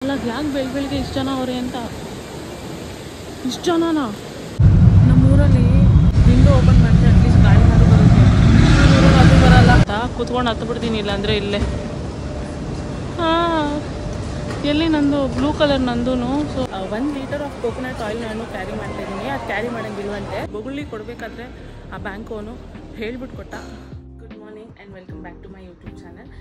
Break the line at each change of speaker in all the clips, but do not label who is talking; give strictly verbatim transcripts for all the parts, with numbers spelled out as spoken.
ಅಲ್ಲ ಯಾಕೆ ಬೆಳ್ ಬೆಳಿಗ್ಗೆ ಇಷ್ಟು ಜನ ಅವರೇ ಅಂತ. ಇಷ್ಟು ಜನನಾ? ನಮ್ಮೂರಲ್ಲಿ ವಿಂಡೋ ಓಪನ್ ಮಾಡ್ತಾರೆ, ಅಟ್ಲೀಸ್ಟ್ ಗಾಳಿನಾದ್ರು ಬರುತ್ತೆ. ಊರಲ್ಲಿ ಅದು ಬರಲ್ಲ ಅಂತ ಕೂತ್ಕೊಂಡು ಹತ್ತು ಬಿಡ್ತೀನಿ, ಇಲ್ಲ ಅಂದರೆ ಇಲ್ಲೇ. ಹಾಂ, ಎಲ್ಲಿ ನಂದು ಬ್ಲೂ ಕಲರ್ ನಂದು. ಸೊ ಒಂದು ಲೀಟರ್ ಆಫ್ ಕೋಕೋನಟ್ ಆಯಿಲ್ ನಾನು ಕ್ಯಾರಿ ಮಾಡ್ತಾ ಇದ್ದೀನಿ. ಅದು ಕ್ಯಾರಿ ಮಾಡೋಂಗಿಲ್ವಂತೆ. ಬೊಗುಳಿ ಕೊಡಬೇಕಾದ್ರೆ ಆ ಬ್ಯಾಂಕ್ ಅವನು ಹೇಳ್ಬಿಟ್ಟು ಕೊಟ್ಟ. Good morning and welcome back to my YouTube channel.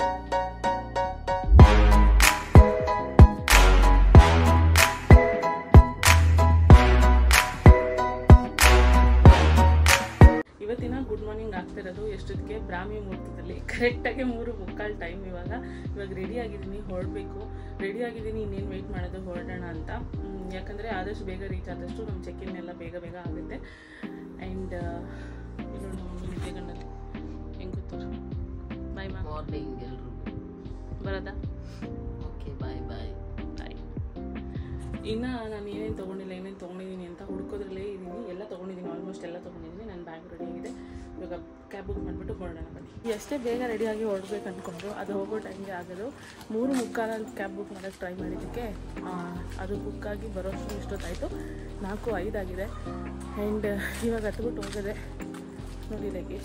ಇವತ್ತಿನ ಗುಡ್ ಮಾರ್ನಿಂಗ್ ಆಗ್ತಿರೋದು ಎಷ್ಟೊತ್ತಿಗೆ? ಬ್ರಾಹ್ಮಿ ಮುಹೂರ್ತದಲ್ಲಿ. ಕರೆಕ್ಟಾಗಿ ಮೂರು ಮುಕ್ಕಾಲು ಟೈಮ್ ಇವಾಗ. ಇವಾಗ ರೆಡಿ ಆಗಿದ್ದೀನಿ, ಹೊರಡಬೇಕು. ರೆಡಿ ಆಗಿದ್ದೀನಿ, ಇನ್ನೇನು ವೆಯ್ಟ್ ಮಾಡೋದು ಹೊರಡೋಣ ಅಂತ. ಯಾಕಂದರೆ ಆದಷ್ಟು ಬೇಗ ರೀಚ್ ಆದಷ್ಟು ನಮ್ಮ ಚೆಕ್-ಇನ್ ಎಲ್ಲ ಬೇಗ ಬೇಗ ಆಗುತ್ತೆ. ಆ್ಯಂಡ್ ಇನ್ನೊಂದು ನಿದ್ದೆ ಗಂಡಲ್ಲಿ ಹೆಂಗೆ ಗೊತ್ತು. ಬಾಯ್ ಮಾ.
ಮಾರ್ನಿಂಗ್ ಎಲ್ಲರೂ
ಬರೋದಾ?
ಓಕೆ, ಬಾಯ್ ಬಾಯ್
ಬಾಯ್. ಇನ್ನು ನಾನು ಏನೇನು ತೊಗೊಂಡಿಲ್ಲ, ಏನೇನು ತೊಗೊಂಡಿದ್ದೀನಿ ಅಂತ ಹುಡ್ಕೋದ್ರಲ್ಲೇ ಇದ್ದೀನಿ. ಎಲ್ಲ ತೊಗೊಂಡಿದ್ದೀನಿ, ಆಲ್ಮೋಸ್ಟ್ ಎಲ್ಲ ತೊಗೊಂಡಿದ್ದೀನಿ. ನನ್ನ ಬ್ಯಾಗ್ ರೆಡಿ ಆಗಿದೆ. ಇವಾಗ ಕ್ಯಾಬ್ ಬುಕ್ ಮಾಡಿಬಿಟ್ಟು ಹೊರಡೋಣ ಬನ್ನಿ. ಎಷ್ಟೇ ಬೇಗ ರೆಡಿಯಾಗಿ ಹೊರಡ್ಬೇಕು ಅಂದ್ಕೊಂಡ್ರು ಅದು ಹೋಗೋ ಟೈಮ್ಗೆ ಆಗೋದು. ಮೂರು ಮುಕ್ಕಾಲಲ್ಲಿ ಕ್ಯಾಬ್ ಬುಕ್ ಮಾಡೋಕ್ಕೆ ಟ್ರೈ ಮಾಡಿದ್ದಕ್ಕೆ ಅದು ಬುಕ್ಕಾಗಿ ಬರೋಷ್ಟು ಇಷ್ಟೊತ್ತಾಯಿತು. ನಾಲ್ಕು ಐದಾಗಿದೆ. ಆ್ಯಂಡ್ ಇವಾಗ ಹತ್ಬಿಟ್ಟು ಹೋಗೋದೆ ನೋಡಿ luggage.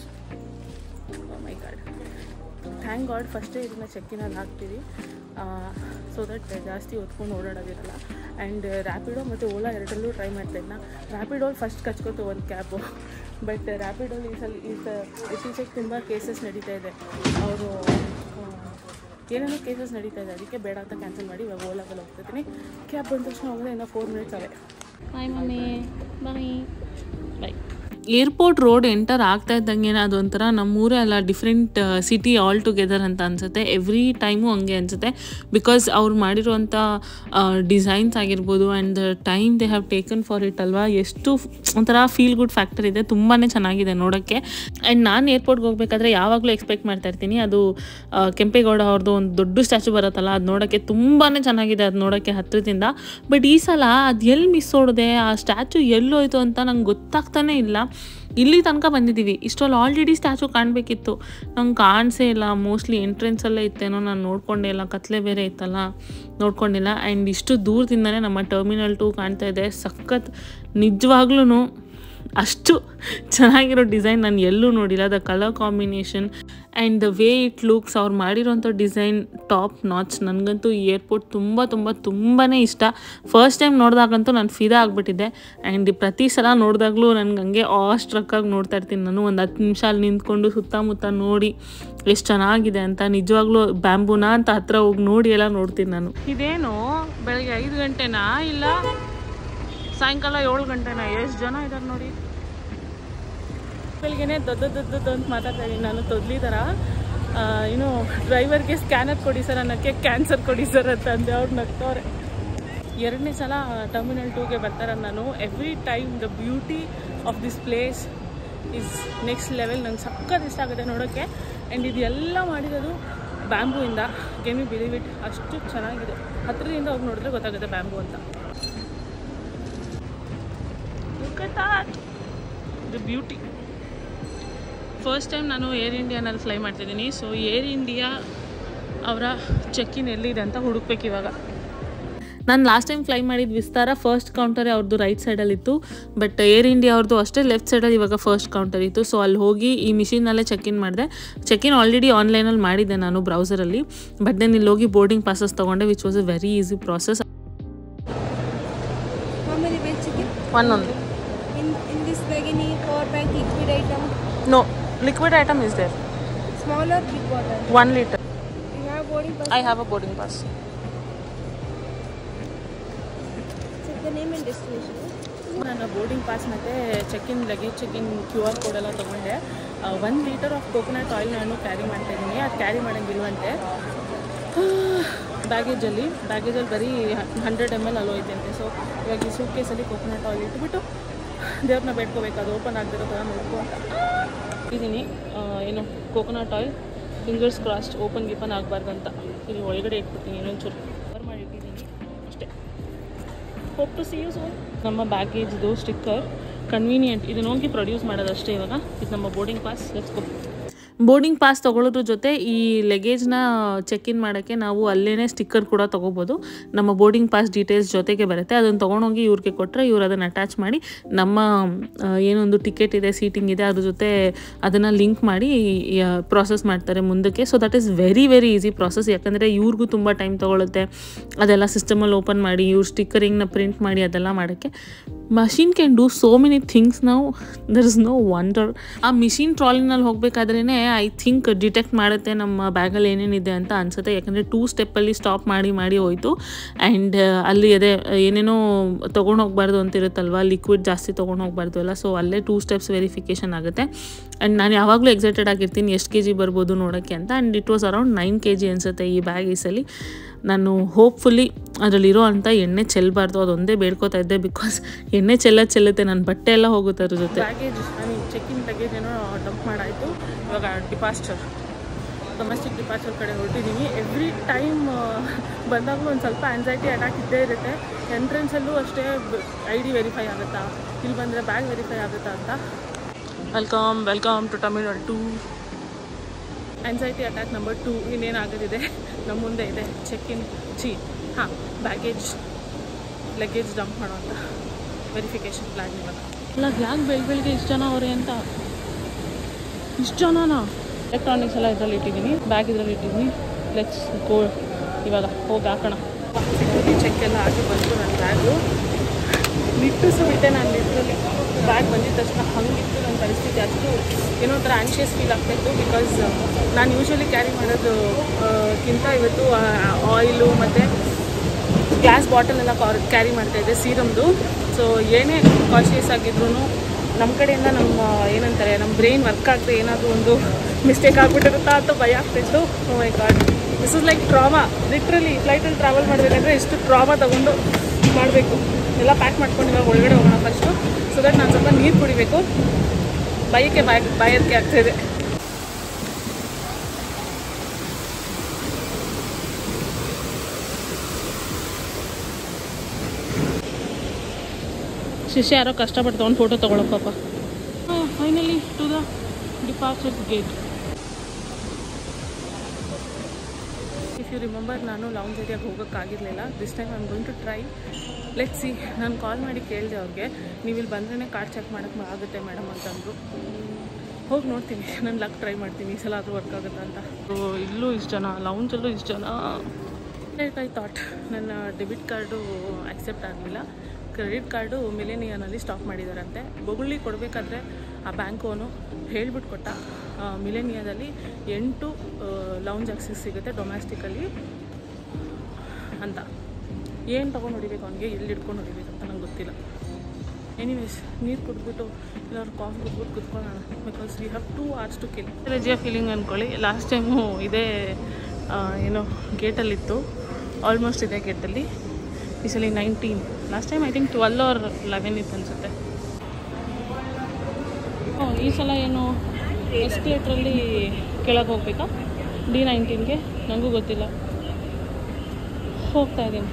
My god, thank god ಫಸ್ಟೇ ಇದನ್ನು ಚೆಕ್ಕಿನಲ್ಲಿ ಹಾಕ್ತೀವಿ, ಸೊ ದಟ್ ಜಾಸ್ತಿ ಹೊತ್ಕೊಂಡು ಓಡಾಡೋದಿರಲ್ಲ. ಆ್ಯಂಡ್ ರ್ಯಾಪಿಡೋ ಮತ್ತು ಓಲಾ ಎರಡರಲ್ಲೂ ಟ್ರೈ ಮಾಡ್ತಾಯಿದ್ನ. ರ್ಯಾಪಿಡೋಲ್ಲಿ ಫಸ್ಟ್ ಕಚ್ಕೋತು ಒಂದು ಕ್ಯಾಬು. ಬಟ್ ರ್ಯಾಪಿಡೋಲಿ ಈ ಸಲ ಈ ಸ ಇತ್ತೀಚೆಗೆ ತುಂಬ ಕೇಸಸ್ ನಡೀತಾ ಇದೆ. ಅವರು ಏನೇನೋ ಕೇಸಸ್ ನಡೀತಾ ಇದೆ, ಅದಕ್ಕೆ ಬೇಡ ಅಂತ ಕ್ಯಾನ್ಸಲ್ ಮಾಡಿ ಇವಾಗ ಓಲಾದಲ್ಲಿ ಹೋಗ್ತಿದ್ದೀನಿ. ಕ್ಯಾಬ್ ಬಂದ ತಕ್ಷಣ ಹೋಗೋದೇ ಇನ್ನೂ ಫೋರ್ ಮಿನಿಟ್ಸ್ ಅವೇ. Bye mummy, bye bye. Airport road enter ಆಗ್ತಾ ಇದ್ದಂಗೆ ಅದೊಂಥರ ನಮ್ಮೂರೇ ಅಲ್ಲ, ಡಿಫ್ರೆಂಟ್ ಸಿಟಿ ಆಲ್ ಟುಗೆದರ್ ಅಂತ ಅನಿಸುತ್ತೆ. ಎವ್ರಿ ಟೈಮು ಹಂಗೆ ಅನಿಸುತ್ತೆ. ಬಿಕಾಸ್ ಅವ್ರು ಮಾಡಿರುವಂಥ ಡಿಸೈನ್ಸ್ ಆಗಿರ್ಬೋದು and the time they have taken for it ಅಲ್ವಾ, ಎಷ್ಟು ಒಂಥರ ಫೀಲ್ ಗುಡ್ ಫ್ಯಾಕ್ಟರ್ ಇದೆ. ತುಂಬಾ ಚೆನ್ನಾಗಿದೆ ನೋಡೋಕ್ಕೆ. ಆ್ಯಂಡ್ ನಾನು ಏರ್ಪೋರ್ಟ್ಗೆ ಹೋಗಬೇಕಾದ್ರೆ ಯಾವಾಗಲೂ ಎಕ್ಸ್ಪೆಕ್ಟ್ ಮಾಡ್ತಾ ಇರ್ತೀನಿ, ಅದು ಕೆಂಪೇಗೌಡ ಅವ್ರದ್ದು ಒಂದು ದೊಡ್ಡ ಸ್ಟ್ಯಾಚು ಬರುತ್ತಲ್ಲ, ಅದು ನೋಡೋಕ್ಕೆ ತುಂಬಾ ಚೆನ್ನಾಗಿದೆ, ಅದು ನೋಡೋಕ್ಕೆ ಹತ್ತಿರದಿಂದ. ಬಟ್ ಈ ಸಲ ಅದು ಎಲ್ಲಿ ಮಿಸ್ ಹೊಡೆದೆ, ಆ ಸ್ಟ್ಯಾಚು ಎಲ್ಲೋಯ್ತು ಅಂತ ನಂಗೆ ಗೊತ್ತಾಗ್ತಾನೇ ಇಲ್ಲ. ಇಲ್ಲಿ ತನಕ ಬಂದಿದ್ದೀವಿ, ಇಷ್ಟರಲ್ಲಿ ಆಲ್ರೆಡಿ ಸ್ಟ್ಯಾಚು ಕಾಣಬೇಕಿತ್ತು, ನಂಗೆ ಕಾಣಿಸೇ ಇಲ್ಲ. ಮೋಸ್ಟ್ಲಿ ಎಂಟ್ರೆನ್ಸಲ್ಲೇ ಇತ್ತೇನೋ, ನಾನು ನೋಡ್ಕೊಂಡೇ ಇಲ್ಲ, ಕತ್ಲೆ ಬೇರೆ ಇತ್ತಲ್ಲ, ನೋಡ್ಕೊಂಡಿಲ್ಲ. ಆ್ಯಂಡ್ ಇಷ್ಟು ದೂರದಿಂದಲೇ ನಮ್ಮ ಟರ್ಮಿನಲ್ ಟು ಕಾಣ್ತಾ ಇದೆ. ಸಖತ್, ನಿಜವಾಗ್ಲೂ ಅಷ್ಟು ಚೆನ್ನಾಗಿರೋ ಡಿಸೈನ್ ನಾನು ಎಲ್ಲೂ ನೋಡಿಲ್ಲ. The colour combination and the way it looks, ಅವ್ರು ಮಾಡಿರೋಂಥ ಡಿಸೈನ್ ಟಾಪ್ ನಾಚ್. ನನಗಂತೂ ಈ ಏರ್ಪೋರ್ಟ್ ತುಂಬ ತುಂಬ ತುಂಬಾ ಇಷ್ಟ. ಫಸ್ಟ್ ಟೈಮ್ ನೋಡಿದಾಗಂತೂ ನಾನು ಫಿದಾ ಆಗಿಬಿಟ್ಟಿದ್ದೆ. ಆ್ಯಂಡ್ ಪ್ರತಿ ಸಲ ನೋಡಿದಾಗಲೂ ನನಗೆ ಹಂಗೆ ಆಸ್ಟ್ರಕ್ಕಾಗಿ ನೋಡ್ತಾ ಇರ್ತೀನಿ. ನಾನು ಒಂದು ಹತ್ತು ನಿಮಿಷ ಅಲ್ಲಿ ನಿಂತ್ಕೊಂಡು ಸುತ್ತಮುತ್ತ ನೋಡಿ ಎಷ್ಟು ಚೆನ್ನಾಗಿದೆ ಅಂತ. ನಿಜವಾಗ್ಲೂ ಬ್ಯಾಂಬೂನಾ ಅಂತ ಹತ್ರ ಹೋಗಿ ನೋಡಿ ಎಲ್ಲ ನೋಡ್ತೀನಿ ನಾನು. ಇದೇನು ಬೆಳಗ್ಗೆ ಐದು ಗಂಟೆನಾ ಇಲ್ಲ ಸಾಯಂಕಾಲ ಏಳು ಗಂಟೆನಾ? ಎಷ್ಟು ಜನ ಇದ್ದಾರೆ ನೋಡಿ. ಬೆಳಗ್ಗೆನೇ ದೊಡ್ಡ ದೊಡ್ಡದು ಅಂತ ಮಾತಾಡ್ತಾ ಇದ್ದೀನಿ ನಾನು, ತೊದ್ಲಿ ಥರ. ಇನ್ನು ಡ್ರೈವರ್ಗೆ ಸ್ಕ್ಯಾನರ್ ಕೊಡಿ ಸರ್ ಅನ್ನೋಕ್ಕೆ ಕ್ಯಾನ್ಸರ್ ಕೊಡಿ ಸರ್ ಅಂತ ಅಂದೆ. ಅವ್ರು ನಗ್ತವ್ರೆ. ಎರಡನೇ ಸಲ ಟರ್ಮಿನಲ್ ಟೂಗೆ ಬರ್ತಾರೆ ನಾನು. Every time the beauty of this place is next level. ನಂಗೆ ಸಖತ್ ಇಷ್ಟ ಆಗುತ್ತೆ ನೋಡೋಕ್ಕೆ. ಆ್ಯಂಡ್ ಇದೆಲ್ಲ ಮಾಡಿರೋದು ಬ್ಯಾಂಬೂಯಿಂದ. Can you believe it? ಅಷ್ಟು ಚೆನ್ನಾಗಿದೆ. ಹತ್ತಿರದಿಂದ ಹೋಗಿ ನೋಡಿದ್ರೆ ಗೊತ್ತಾಗುತ್ತೆ ಬ್ಯಾಂಬೂ ಅಂತ. Look at that, the beauty. First time ನಾನು ಏರ್ ಇಂಡಿಯಾನಲ್ಲಿ ಫ್ಲೈ ಮಾಡ್ತಿದ್ದೀನಿ. ಸೊ ಏರ್ ಇಂಡಿಯಾ ಅವರ ಚೆಕ್-ಇನ್ ಎಲ್ಲಿದೆ ಅಂತ ಹುಡುಕ್ಬೇಕು ಇವಾಗ. ನಾನು ಲಾಸ್ಟ್ ಟೈಮ್ ಫ್ಲೈ ಮಾಡಿದ್ದು ವಿಸ್ತಾರ, ಫಸ್ಟ್ ಕೌಂಟರೇ ಅವ್ರದ್ದು ರೈಟ್ ಸೈಡಲ್ಲಿತ್ತು. ಬಟ್ ಏರ್ ಇಂಡಿಯಾ ಅವ್ರದ್ದು ಅಷ್ಟೇ ಲೆಫ್ಟ್ ಸೈಡಲ್ಲಿ ಇವಾಗ ಫಸ್ಟ್ ಕೌಂಟರ್ ಇತ್ತು. ಸೊ ಅಲ್ಲಿ ಹೋಗಿ ಈ ಮಿಷಿನಲ್ಲೇ ಚೆಕ್-ಇನ್ ಮಾಡಿದೆ. ಚೆಕ್-ಇನ್ ಆಲ್ರೆಡಿ ಆನ್ಲೈನಲ್ಲಿ ಮಾಡಿದ್ದೆ ನಾನು ಬ್ರೌಸರಲ್ಲಿ. ಬಟ್ ದೆನ್ ಇಲ್ಲಿ ಹೋಗಿ ಬೋರ್ಡಿಂಗ್ ಪಾಸಸ್ ತೊಗೊಂಡೆ, which was a very easy process. One only.
Liquid item?
No, liquid item is there.
Small or big bottle?
One liter.
You have boarding pass?
I have a boarding pass.
Check the name and destination.
ನಾನು boarding pass ಮತ್ತು check in luggage check in Q R code ಎಲ್ಲ ತೊಗೊಂಡೆ. One litre of coconut oil ನಾನು carry ಮಾಡ್ತಾ ಇದ್ದೀನಿ. ಅದು carry ಮಾಡೋಂಗಿಲ್ವಂತೆ ಬ್ಯಾಗೇಜಲ್ಲಿ. ಬ್ಯಾಗೇಜಲ್ಲಿ ಬರೀ ಹಂಡ್ರೆಡ್ ಎಮ್ ಎಲ್ ಅಲೋ ಐತೆ. ಸೊ ಇವಾಗ ಈ ಸೂಟ್ ಕೇಸಲ್ಲಿ ಕೋಕೋನಟ್ ಆಯಿಲ್ ಇಟ್ಬಿಟ್ಟು ದೇವ್ರನ್ನ ಬೇಡ್ಕೋಬೇಕು, ಅದು ಓಪನ್ ಆಗದಿರೋ ಥರ ನೋಡ್ಕೊ ಅಂತ ಇದ್ದೀನಿ. ಏನು coconut oil fingers crossed open ಗಿಪನ್ ಆಗಬಾರ್ದು ಅಂತ ಇಲ್ಲಿ ಒಳಗಡೆ ಇಟ್ಬಿಡ್ತೀನಿ. ಇನ್ನೊಂಚೂರು ಕವರ್ ಮಾಡಿ ಇಟ್ಟಿದ್ದೀನಿ ಅಷ್ಟೇ. Hope to see you soon. ನಮ್ಮ ಬ್ಯಾಗೇಜ್ದು ಸ್ಟಿಕ್ಕರ್ ಕನ್ವೀನಿಯೆಂಟ್, ಇದನ್ನ ಹೋಗಿ ಪ್ರೊಡ್ಯೂಸ್ ಮಾಡೋದಷ್ಟೇ ಇವಾಗ. ಇದು ನಮ್ಮ boarding pass. Let's go. Boarding pass ತೊಗೊಳ್ಳೋದ್ರ ಜೊತೆ ಈ ಲಗೇಜ್ನ ಚೆಕ್ ಇನ್ ಮಾಡೋಕ್ಕೆ ನಾವು ಅಲ್ಲೇ ಸ್ಟಿಕ್ಕರ್ ಕೂಡ ತೊಗೋಬೋದು. ನಮ್ಮ ಬೋರ್ಡಿಂಗ್ ಪಾಸ್ ಡೀಟೇಲ್ಸ್ ಜೊತೆಗೆ ಬರುತ್ತೆ. ಅದನ್ನು ತೊಗೊಂಡೋಗಿ ಇವ್ರಿಗೆ ಕೊಟ್ಟರೆ ಇವ್ರು ಅದನ್ನು ಅಟ್ಯಾಚ್ ಮಾಡಿ ನಮ್ಮ ಏನೊಂದು ಟಿಕೆಟ್ ಇದೆ, ಸೀಟಿಂಗ್ ಇದೆ, ಅದ್ರ ಜೊತೆ ಅದನ್ನು ಲಿಂಕ್ ಮಾಡಿ ಪ್ರಾಸೆಸ್ ಮಾಡ್ತಾರೆ ಮುಂದಕ್ಕೆ. So that is very very easy process. ಯಾಕಂದರೆ ಇವ್ರಿಗೂ ತುಂಬ ಟೈಮ್ ತೊಗೊಳುತ್ತೆ ಅದೆಲ್ಲ ಸಿಸ್ಟಮಲ್ಲಿ ಓಪನ್ ಮಾಡಿ ಇವ್ರು ಸ್ಟಿಕ್ಕರಿಂಗ್ನ ಪ್ರಿಂಟ್ ಮಾಡಿ ಅದೆಲ್ಲ ಮಾಡೋಕ್ಕೆ. Machine can do so many things. ನಾವು ದರ್ ಇಸ್ ನೋ ವಂಡರ್. ಆ ಮಿಷಿನ್ ಟ್ರಾಲಿನಲ್ಲಿ ಹೋಗಬೇಕಾದ್ರೇ ಐ ಥಿಂಕ್ ಡಿಟೆಕ್ಟ್ ಮಾಡುತ್ತೆ ನಮ್ಮ ಬ್ಯಾಗಲ್ಲಿ ಏನೇನಿದೆ ಅಂತ ಅನಿಸುತ್ತೆ. ಯಾಕಂದರೆ ಟೂ ಸ್ಟೆಪ್ಪಲ್ಲಿ ಸ್ಟಾಪ್ ಮಾಡಿ ಮಾಡಿ ಹೋಯಿತು. ಆ್ಯಂಡ್ ಅಲ್ಲಿ ಅದೇ ಏನೇನೋ ತೊಗೊಂಡು ಹೋಗ್ಬಾರ್ದು ಅಂತಿರುತ್ತಲ್ವ, ಲಿಕ್ವಿಡ್ ಜಾಸ್ತಿ ತೊಗೊಂಡು ಹೋಗ್ಬಾರ್ದು ಅಲ್ಲ. ಸೊ ಅಲ್ಲೇ ಟೂ ಸ್ಟೆಪ್ಸ್ ವೆರಿಫಿಕೇಷನ್ ಆಗುತ್ತೆ. ಆ್ಯಂಡ್ ನಾನು ಯಾವಾಗಲೂ ಎಕ್ಸೈಟೆಡ್ ಆಗಿರ್ತೀನಿ ಎಷ್ಟು ಕೆ ಜಿ ಬರ್ಬೋದು ನೋಡೋಕ್ಕೆ ಅಂತ. And it was around nine K G ಅನಿಸುತ್ತೆ ಈ ಬ್ಯಾಗ್ ಈ ಸಲ. ನಾನು ಹೋಪ್ಫುಲಿ ಅದರಲ್ಲಿರೋ ಅಂಥ ಎಣ್ಣೆ ಚೆಲ್ಲಬಾರ್ದು ಅದೊಂದೇ ಬೇಡ್ಕೋತಾ ಇದ್ದೆ. ಬಿಕಾಸ್ ಎಣ್ಣೆ ಚೆಲ್ಲ ಚೆಲ್ಲುತ್ತೆ, ನನ್ನ ಬಟ್ಟೆ ಎಲ್ಲ ಹೋಗುತ್ತೆ ಅದ್ರ ಜೊತೆ. ಬ್ಯಾಗೇಜ್ ನಾನು ಚೆಕ್ ಇನ್ ಲಗೇಜ್ ಏನೋ ಡಂಪ್ ಮಾಡಾಯಿತು. ಇವಾಗ ಡಿಪಾರ್ಚರ್ ಡೊಮೆಸ್ಟಿಕ್ ಡಿಪಾರ್ಚರ್ ಕಡೆ ಹೊರಟಿದ್ದೀನಿ. ಎವ್ರಿ ಟೈಮ್ ಬಂದಾಗಲೂ ಒಂದು ಸ್ವಲ್ಪ ಆ್ಯನ್ಸೈಟಿ ಅಟ್ಯಾಕ್ ಇದ್ದೇ ಇರುತ್ತೆ. ಎಂಟ್ರೆನ್ಸಲ್ಲೂ ಅಷ್ಟೇ ಐ ಡಿ ವೆರಿಫೈ ಆಗುತ್ತಾ, ಇಲ್ಲಿ ಬಂದರೆ ಬ್ಯಾಗ್ ವೆರಿಫೈ ಆಗುತ್ತಾ ಅಂತ. Welcome welcome to terminal two. Anxiety attack number two ಇನ್ನೇನಾಗೋದಿದೆ ನಮ್ಮ ಮುಂದೆ ಇದೆ. ಚೆಕ್ ಇನ್ ಚಿ ಹಾಂ ಬ್ಯಾಗೇಜ್ ಲಗೇಜ್ ಡಂಪ್ ಮಾಡೋಂಥ ವೆರಿಫಿಕೇಷನ್ ಪ್ಲ್ಯಾನ್ ಇವಾಗ. ಇಲ್ಲ ಯಾಕೆ ಬೆಳ ಬೆಳಿಗ್ಗೆ ಇಷ್ಟು ಜನ ಅವರೇ ಅಂತ, ಇಷ್ಟು ಜನನಾ? ಎಲೆಕ್ಟ್ರಾನಿಕ್ಸ್ ಎಲ್ಲ ಇದರಲ್ಲಿ ಇಟ್ಟಿದ್ದೀನಿ, ಬ್ಯಾಗ್ ಇದರಲ್ಲಿ ಇಟ್ಟಿದ್ದೀನಿ. ಲೆಟ್ಸ್ ಗೋ ಇವಾಗ ಹೋಗಿ ಹಾಕೋಣ. ಸೆಕ್ಯೂರಿಟಿ ಚೆಕ್ ಎಲ್ಲ ಹಾಕಿ ಬಂತು ನನ್ನ ಬ್ಯಾಗು. ನಿಟ್ಟಿಸ್ಬಿಟ್ಟೆ ನಾನು ಲಿಟ್ರಲ್ಲಿ. ಬ್ಯಾಗ್ ಬಂದಿದ್ದ ತಕ್ಷಣ ಹಂಗಿತ್ತು ನನ್ನ ಪರಿಸ್ಥಿತಿ. ಅಷ್ಟು ಏನೋ ಒಂಥರ ಆ್ಯನ್ಷಿಯಸ್ ಫೀಲ್ ಆಗ್ತಾಯಿತ್ತು. ಬಿಕಾಸ್ ನಾನು ಯೂಶ್ವಲಿ ಕ್ಯಾರಿ ಮಾಡೋದಕ್ಕಿಂತ ಇವತ್ತು ಆಯಿಲು ಮತ್ತು ಗ್ಲಾಸ್ ಬಾಟಲೆಲ್ಲ ಕ್ಯಾರಿ ಮಾಡ್ತಾಯಿದ್ದೆ ಸೀರಮ್ದು. ಸೊ ಏನೇ ಕಾನ್ಷಿಯಸ್ ಆಗಿದ್ರೂ ನಮ್ಮ ಕಡೆಯಿಂದ ನಮ್ಮ ಏನಂತಾರೆ ನಮ್ಮ ಬ್ರೈನ್ ವರ್ಕ್ ಆಗದೆ ಏನಾದರೂ ಒಂದು ಮಿಸ್ಟೇಕ್ ಆಗಿಬಿಟ್ಟಿರುತ್ತಾ ಅಂತ ಭಯ ಆಗ್ತಿತ್ತು. Oh my god, this is like trauma. Literally ಫ್ಲೈಟಲ್ಲಿ ಟ್ರಾವೆಲ್ ಮಾಡಬೇಕಂದ್ರೆ ಎಷ್ಟು ಟ್ರಾಮಾ ತೊಗೊಂಡು ಮಾಡಬೇಕು. ಎಲ್ಲ ಪ್ಯಾಕ್ ಮಾಡ್ಕೊಂಡು ಇವಾಗ ಒಳಗಡೆ ಹೋಗೋಣ ಫಸ್ಟು. ಸೊ ದಟ್ ನಾನು ಸ್ವಲ್ಪ ನೀರು ಕುಡಿಬೇಕು. ಬೈಕೆ ಬಾಯ್ ಬಾಯರ್ಕೆ ಆಗ್ತಾಯಿದೆ. ಶಿಷ್ಯ ಯಾರೋ ಕಷ್ಟಪಟ್ಟು ತೊಗೊಂಡು ಫೋಟೋ ತೊಗೊಳೋ ಪಾಪ. Finally to the departure gate. If you remember, ನಾನು ಲೌಂಜ್ ಏರಿಯಾಗೆ ಹೋಗೋಕ್ಕಾಗಿರಲಿಲ್ಲ. This time I am going to try. Let see. ನಾನು ಕಾಲ್ ಮಾಡಿ ಕೇಳಿದೆ ಅವ್ರಿಗೆ, ನೀವು ಇಲ್ಲಿ ಬಂದ್ರೇ ಕಾರ್ಡ್ ಚೆಕ್ ಮಾಡೋಕ್ಕೆ ಆಗುತ್ತೆ ಮೇಡಮ್ ಅಂತಂದರು. ಹೋಗಿ ನೋಡ್ತೀನಿ, ನಾನು ಲಕ್ ಟ್ರೈ ಮಾಡ್ತೀನಿ ಈ ಸಲ ಆದರೂ ವರ್ಕ್ ಆಗುತ್ತಾ ಅಂತ. ಸೊ ಇಲ್ಲೂ ಇಷ್ಟು ಜನ, ಲೌಂಜಲ್ಲೂ ಇಷ್ಟು ಜನ. ಲೈಕ್ ಐ ಥಾಟ್ ನನ್ನ ಡೆಬಿಟ್ ಕಾರ್ಡು ಆಕ್ಸೆಪ್ಟ್ ಆಗಲಿಲ್ಲ. ಕ್ರೆಡಿಟ್ ಕಾರ್ಡು ಮಿಲೇನಿಯಾನಲ್ಲಿ ಸ್ಟಾಪ್ ಮಾಡಿದಾರಂತೆ. ಬೊಗುಳಿ ಕೊಡಬೇಕಾದ್ರೆ ಆ ಬ್ಯಾಂಕೋನು ಹೇಳ್ಬಿಟ್ಟು ಕೊಟ್ಟ, ಮಿಲೇನಿಯಾದಲ್ಲಿ ಎಂಟು ಲೌಂಜ್ ಆಕ್ಸೆಸ್ ಸಿಗುತ್ತೆ ಡೊಮ್ಯಾಸ್ಟಿಕಲ್ಲಿ ಅಂತ. ಏನು ತೊಗೊಂಡು ಹೊಡಿಬೇಕು ಅವನಿಗೆ, ಎಲ್ಲಿ ಹಿಡ್ಕೊಂಡು ಹೊಡಿಬೇಕು ಅಂತ ನಂಗೆ ಗೊತ್ತಿಲ್ಲ. ಎನಿವೇಸ್ ನೀರು ಕುಡಿದ್ಬಿಟ್ಟು ಎಲ್ಲರೂ ಕಾಫಿ ಕುಡ್ಬಿಟ್ಟು ಕುತ್ಕೊಳ್ಳೋಣ. Because we have two hours to kill. ರಜೆಯ ಫೀಲಿಂಗ್ ಅಂದ್ಕೊಳ್ಳಿ. ಲಾಸ್ಟ್ ಟೈಮು ಇದೇ ಏನೋ ಗೇಟಲ್ಲಿತ್ತು, ಆಲ್ಮೋಸ್ಟ್ ಇದೇ ಗೇಟಲ್ಲಿ. ಈ ಸಲ nineteen, last time I think twelve or eleven ಇತ್ತು ಅನಿಸುತ್ತೆ. ಹ್ಞೂ ಈ ಸಲ ಏನು ಎಸ್ಕಲೇಟ್ರಲ್ಲಿ ಕೆಳಗೆ ಹೋಗ್ಬೇಕಾ ಡಿ ನೈನ್ಟೀನ್ಗೆ? ನನಗೂ ಗೊತ್ತಿಲ್ಲ, ಹೋಗ್ತಾ ಇದ್ದೀನಿ.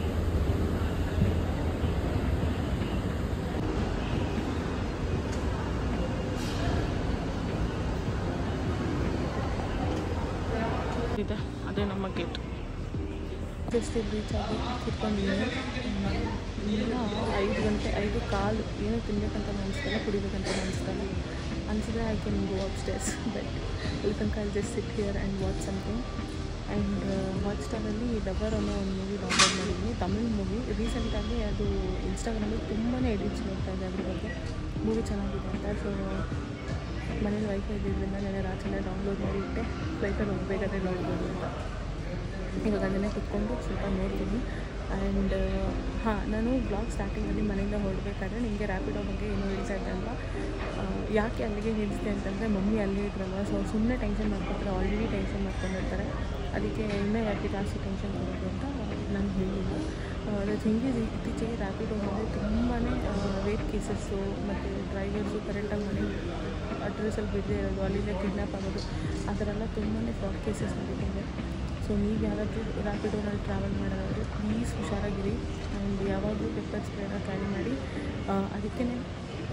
ಇದೆ ಅದೇ ನಮ್ಮ ಗೇಟ್. ಜಸ್ಟ್ ರೀಚ್ ಆಗಿ ಕುತ್ಕೊಂಡಿದ್ದೀನಿ. ಈಗ ಐದು ಗಂಟೆ ಐದು ಕಾಲು. ಏನೂ ತಿನ್ಬೇಕಂತ ಅನಿಸ್ತಲ್ಲ, ಕುಡಿಬೇಕಂತ ಅನಿಸ್ತಲ್ಲ. ಅನಿಸಿದ್ರೆ I can go upstairs. But ಇಲ್ಲಿ ತನಕ I just sit here and watch something. And watch ಸ್ಟಾರಲ್ಲಿ ಡಬರ್ ಅನ್ನೋ ಒಂದು ಮೂವಿ ಡೌನ್ಲೋಡ್ ಮಾಡಿದ್ದೀನಿ, ತಮಿಳ್ ಮೂವಿ. ರೀಸೆಂಟಾಗಿ ಅದು ಇನ್ಸ್ಟಾಗ್ರಾಮಲ್ಲಿ ತುಂಬಾ ಎಡಿಟ್ಸ್ ನೋಡ್ತಾ ಇದೆ ಅದ್ರ ಬಗ್ಗೆ. ಮೂವಿ ಚೆನ್ನಾಗಿದೆ ಅಂತ. ಸೊ ಮನೇಲಿ ವೈಫೈ ಇದ್ದಿದ್ದರಿಂದ ನೆನೆ ರಾತ್ರಿನೇ ಡೌನ್ಲೋಡ್ ಮಾಡಿ ಇಟ್ಟೆ, ಫ್ಲೈಟಲ್ಲಿ ಹೋಗಬೇಕಾದ್ರೆ ನೋಡ್ಬೋದು ಅಂತ. ಇವಾಗ ಅದನ್ನೇ ಕುತ್ಕೊಂಡು ಸ್ವಲ್ಪ ನೋಡ್ತೀನಿ. ಆ್ಯಂಡ್ ಹಾಂ, ನಾನು ಬ್ಲಾಗ್ ಸ್ಟಾರ್ಟಿಂಗಲ್ಲಿ ಮನೆಯಿಂದ ಹೊರಡಬೇಕಾದ್ರೆ ನಿಮಗೆ ರ್ಯಾಪಿಡೋ ಬಗ್ಗೆ ಏನೋ ಹೇಳ್ತಾ ಇದ್ದೆ ಅಲ್ವಾ. ಯಾಕೆ ಅಲ್ಲಿಗೆ ನಿಲ್ಲಿಸಿದೆ ಅಂತಂದರೆ ಮಮ್ಮಿ ಅಲ್ಲೇ ಇದ್ರಲ್ವ. ಸೊ ಸುಮ್ಮನೆ ಟೆನ್ಷನ್ ಮಾಡ್ಕೊತಾರೆ, ಆಲ್ರೆಡಿ ಟೆನ್ಷನ್ ಮಾಡ್ಕೊಂಡಿರ್ತಾರೆ. ಅದಕ್ಕೆ ಇನ್ನೂ ಯಾಕೆ ಜಾಸ್ತಿ ಟೆನ್ಷನ್ ಕೊಡೋದು ಅಂತ ನಾನು ಹೇಳಿದ್ದು. ದ ಥಿಂಗ್ ಈಸ್, ಇತ್ತೀಚೆಗೆ ರ್ಯಾಪಿಡೋದಲ್ಲಿ ತುಂಬಾ ರೇಪ್ ಕೇಸಸ್ಸು ಮತ್ತು ಡ್ರೈವರ್ಸು ಕರೆಕ್ಟಾಗಿ ಮನೆ ಅಡ್ರೆಸ್ಸಲ್ಲಿ ಬಿಡದೇ ಇರೋದು, ಅಲ್ಲಿಂದ ಕಿಡ್ನ್ಯಾಪ್ ಆಗೋದು, ಆ ಥರ ಎಲ್ಲ ತುಂಬಾ ಫ್ರಾಡ್ ಕೇಸಸ್ ನಡೀತಿದೆ. ಸೊ ನೀವು ಯಾರಾದರೂ ರ್ಯಾಪಿಡೋನಲ್ಲಿ ಟ್ರಾವೆಲ್ ಮಾಡೋದಾದರೆ ಪ್ಲೀಸ್ ಹುಷಾರಾಗಿರಿ. ಆ್ಯಂಡ್ ಯಾವಾಗಲೂ ಪೆಪ್ಪರ್ ಸ್ಪ್ರೇನ ಕ್ಯಾರಿ ಮಾಡಿ. ಅದಕ್ಕೇ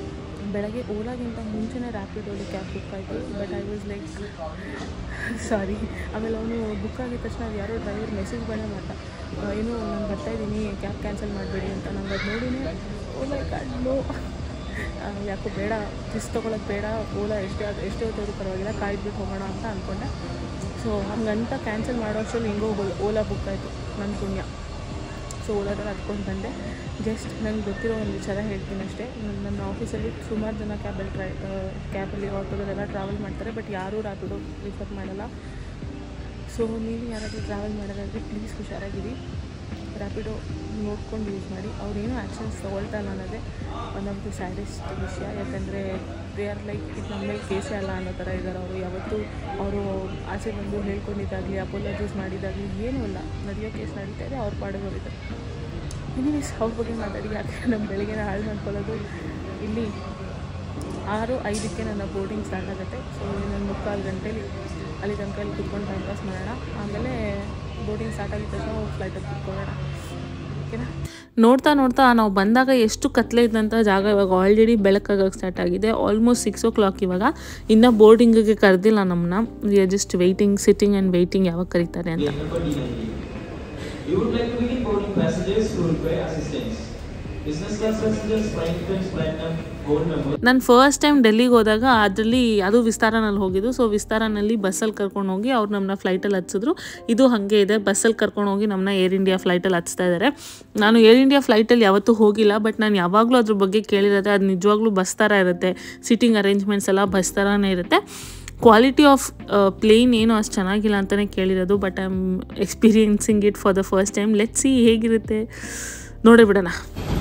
ಬೆಳಗ್ಗೆ ಓಲಾಗಿಂತ ಮುಂಚೆನೇ ರ್ಯಾಪಿಡೋಲಿ ಕ್ಯಾಬ್ ಬುಕ್ ಆಯಿತು. But I was like sorry. ಆಮೇಲೆ ಅವನು ಬುಕ್ ಆಗಿದ ತಕ್ಷಣ ಅದು ಯಾರೋ ಡ್ರೈವರ್ ಮೆಸೇಜ್ ಬೇಡ ಮಾಡ್ತಾ, ಏನು ನಾನು ಬರ್ತಾಯಿದ್ದೀನಿ ಕ್ಯಾಬ್ ಕ್ಯಾನ್ಸಲ್ ಮಾಡಬೇಡಿ ಅಂತ. ನಂಗೆ ಅದು ನೋಡಿನೇ ಓ ಮೈ ಗಾಡ್ ನೋ, ಯಾಕೋ ಬೇಡ, ರಿಸ್ಕ್ ತೊಗೊಳೋದು ಬೇಡ, ಓಲಾ ಎಷ್ಟೇ ಅದು ಎಷ್ಟೇ ಹೊತ್ತೋದು ಪರವಾಗಿಲ್ಲ ಕಾಯ್ದುಬಿಟ್ಟು ಹೋಗೋಣ ಅಂತ ಅಂದ್ಕೊಂಡೆ. ಸೊ ಹಂಗಂತ ಕ್ಯಾನ್ಸಲ್ ಮಾಡೋ ಅಷ್ಟರಲ್ಲಿ ಹಿಂಗೋ ಓಲಾ ಬುಕ್ ಆಯಿತು, ನನ್ನ ಪುಣ್ಯ. ಸೊ ಓಲಾದಲ್ಲಿ ಹತ್ಕೊಂಡು ಬಂದೆ. ಜಸ್ಟ್ ನನಗೆ ಗೊತ್ತಿರೋ ಒಂದು ವಿಚಾರ ಹೇಳ್ತೀನಿ ಅಷ್ಟೇ. ನನ್ನ ಆಫೀಸಲ್ಲಿ ಸುಮಾರು ಜನ ಕ್ಯಾಬಲ್ಲಿ ಟ್ರೈ ಕ್ಯಾಬಲ್ಲಿ ಆಟೋದಲ್ಲೆಲ್ಲ ಟ್ರಾವೆಲ್ ಮಾಡ್ತಾರೆ, ಬಟ್ ಯಾರೂ ರ್ಯಾಪಿಡೋ ಪ್ರಿಫರ್ ಮಾಡಲ್ಲ. ಸೊ ನೀವು ಯಾರಾದರೂ ಟ್ರಾವೆಲ್ ಮಾಡೋದಾದರೆ ಪ್ಲೀಸ್ ಹುಷಾರಾಗಿರಿ, ರ್ಯಾಪಿಡೋ ನೋಡ್ಕೊಂಡು ಯೂಸ್ ಮಾಡಿ. ಅವ್ರೇನೂ ಆ್ಯಕ್ಷನ್ಸ್ ತೊಗೊಳ್ತಾ ಇಲ್ಲ ಅನ್ನೋದೇ ಒನ್ ಆಫ್ ದಿ ಸ್ಯಾಡೆಸ್ಟ್ ವಿಷಯ. ಯಾಕಂದರೆ ದೇ ಆರ್ ಲೈಕ್ ಇದು ನಮ್ಮ ಮೇಲೆ ಕೇಸೇ ಅಲ್ಲ ಅನ್ನೋ ಥರ ಇದ್ದಾರೆ ಅವರು. ಯಾವತ್ತೂ ಅವರು ಆಚೆ ಬಂದು ಹೇಳ್ಕೊಂಡಿದ್ದಾಗಲಿ ಅಪೋಲಜೈಸ್ ಮಾಡಿದ್ದಾಗಲಿ ಏನೂ ಇಲ್ಲ, ನಡೆಯೋ ಕೇಸ್ ನಡೀತಾ ಇದೆ, ಅವ್ರ ಪಾಡಿಗೆ ಹೋಗಿದ್ದಾರೆ. ಎನಿವೇಸ್ ಅವ್ರ ಬಗ್ಗೆ ಮಾತಾಡಿ ಯಾಕೆ ನಮ್ಮ ಬೆಳಗ್ಗೆನ ಹಾಳು ಮಾಡ್ಕೊಳ್ಳೋದು. ಇಲ್ಲಿ ಆರು ಐದಕ್ಕೆ ನನ್ನ ಬೋರ್ಡಿಂಗ್ ಸ್ಟಾರ್ಟ್ ಆಗುತ್ತೆ. ಸೊ ಇನ್ನೊಂದು ಮುಕ್ಕಾಲು ಗಂಟೆಲಿ ಅಲ್ಲಿ ತನಕ ಅಲ್ಲಿ ಕುತ್ಕೊಂಡು ಟೈಮ್ ಪಾಸ್ ಮಾಡೋಣ. ಆಮೇಲೆ ಬೋರ್ಡಿಂಗ್ ಸ್ಟಾರ್ಟ್ ಆಗಿದ ತಕ್ಷಣ ಫ್ಲೈಟಲ್ಲಿ ಕುತ್ಕೊಳ್ಳೋಣ, ಓಕೆನಾ. ನೋಡ್ತಾ ನೋಡ್ತಾ ನಾವು ಬಂದಾಗ ಎಷ್ಟು ಕತ್ಲೆ ಇದ್ದಂಥ ಜಾಗ ಇವಾಗ ಆಲ್ರೆಡಿ ಬೆಳಕಾಗಕ್ಕೆ ಸ್ಟಾರ್ಟ್ ಆಗಿದೆ. ಆಲ್ಮೋಸ್ಟ್ ಸಿಕ್ಸ್ ಓ ಕ್ಲಾಕ್ ಇವಾಗ. ಇನ್ನೂ ಬೋರ್ಡಿಂಗಿಗೆ ಕರೆದಿಲ್ಲ ನಮ್ಮನ್ನ. We are just waiting, sitting and waiting ಯಾವಾಗ ಕರೀತಾರೆ ಅಂತ. ನಾನು ಫಸ್ಟ್ ಟೈಮ್ ಡೆಲ್ಲಿಗೆ ಹೋದಾಗ ಅದರಲ್ಲಿ ಅದು ವಿಸ್ತಾರನಲ್ಲಿ ಹೋಗಿದ್ದು. ಸೊ ವಿಸ್ತಾರನಲ್ಲಿ ಬಸ್ಸಲ್ಲಿ ಕರ್ಕೊಂಡು ಹೋಗಿ ಅವ್ರು ನಮ್ಮನ್ನ ಫ್ಲೈಟಲ್ಲಿ ಹಚ್ಚಿದ್ರು. ಇದು ಹಾಗೆ ಇದೆ, ಬಸ್ಸಲ್ಲಿ ಕರ್ಕೊಂಡು ಹೋಗಿ ನಮ್ಮನ್ನ ಏರ್ ಇಂಡಿಯಾ ಫ್ಲೈಟಲ್ಲಿ ಹಚ್ತಾ ಇದ್ದಾರೆ. ನಾನು ಏರ್ ಇಂಡಿಯಾ ಫ್ಲೈಟಲ್ಲಿ ಯಾವತ್ತೂ ಹೋಗಿಲ್ಲ, ಬಟ್ ನಾನು ಯಾವಾಗಲೂ ಅದ್ರ ಬಗ್ಗೆ ಕೇಳಿರೋದೆ. ಅದು ನಿಜವಾಗ್ಲೂ ಬಸ್ ಥರ ಇರುತ್ತೆ, ಸಿಟ್ಟಿಂಗ್ ಅರೇಂಜ್ಮೆಂಟ್ಸ್ ಎಲ್ಲ ಬಸ್ ಥರನೇ ಇರುತ್ತೆ. ಕ್ವಾಲಿಟಿ ಆಫ್ ಪ್ಲೇನ್ ಏನು ಅಷ್ಟು ಚೆನ್ನಾಗಿಲ್ಲ ಅಂತಲೇ ಕೇಳಿರೋದು, but I am experiencing it for the first time. Let's see ಹೇಗಿರುತ್ತೆ, ನೋಡೇ ಬಿಡೋಣ.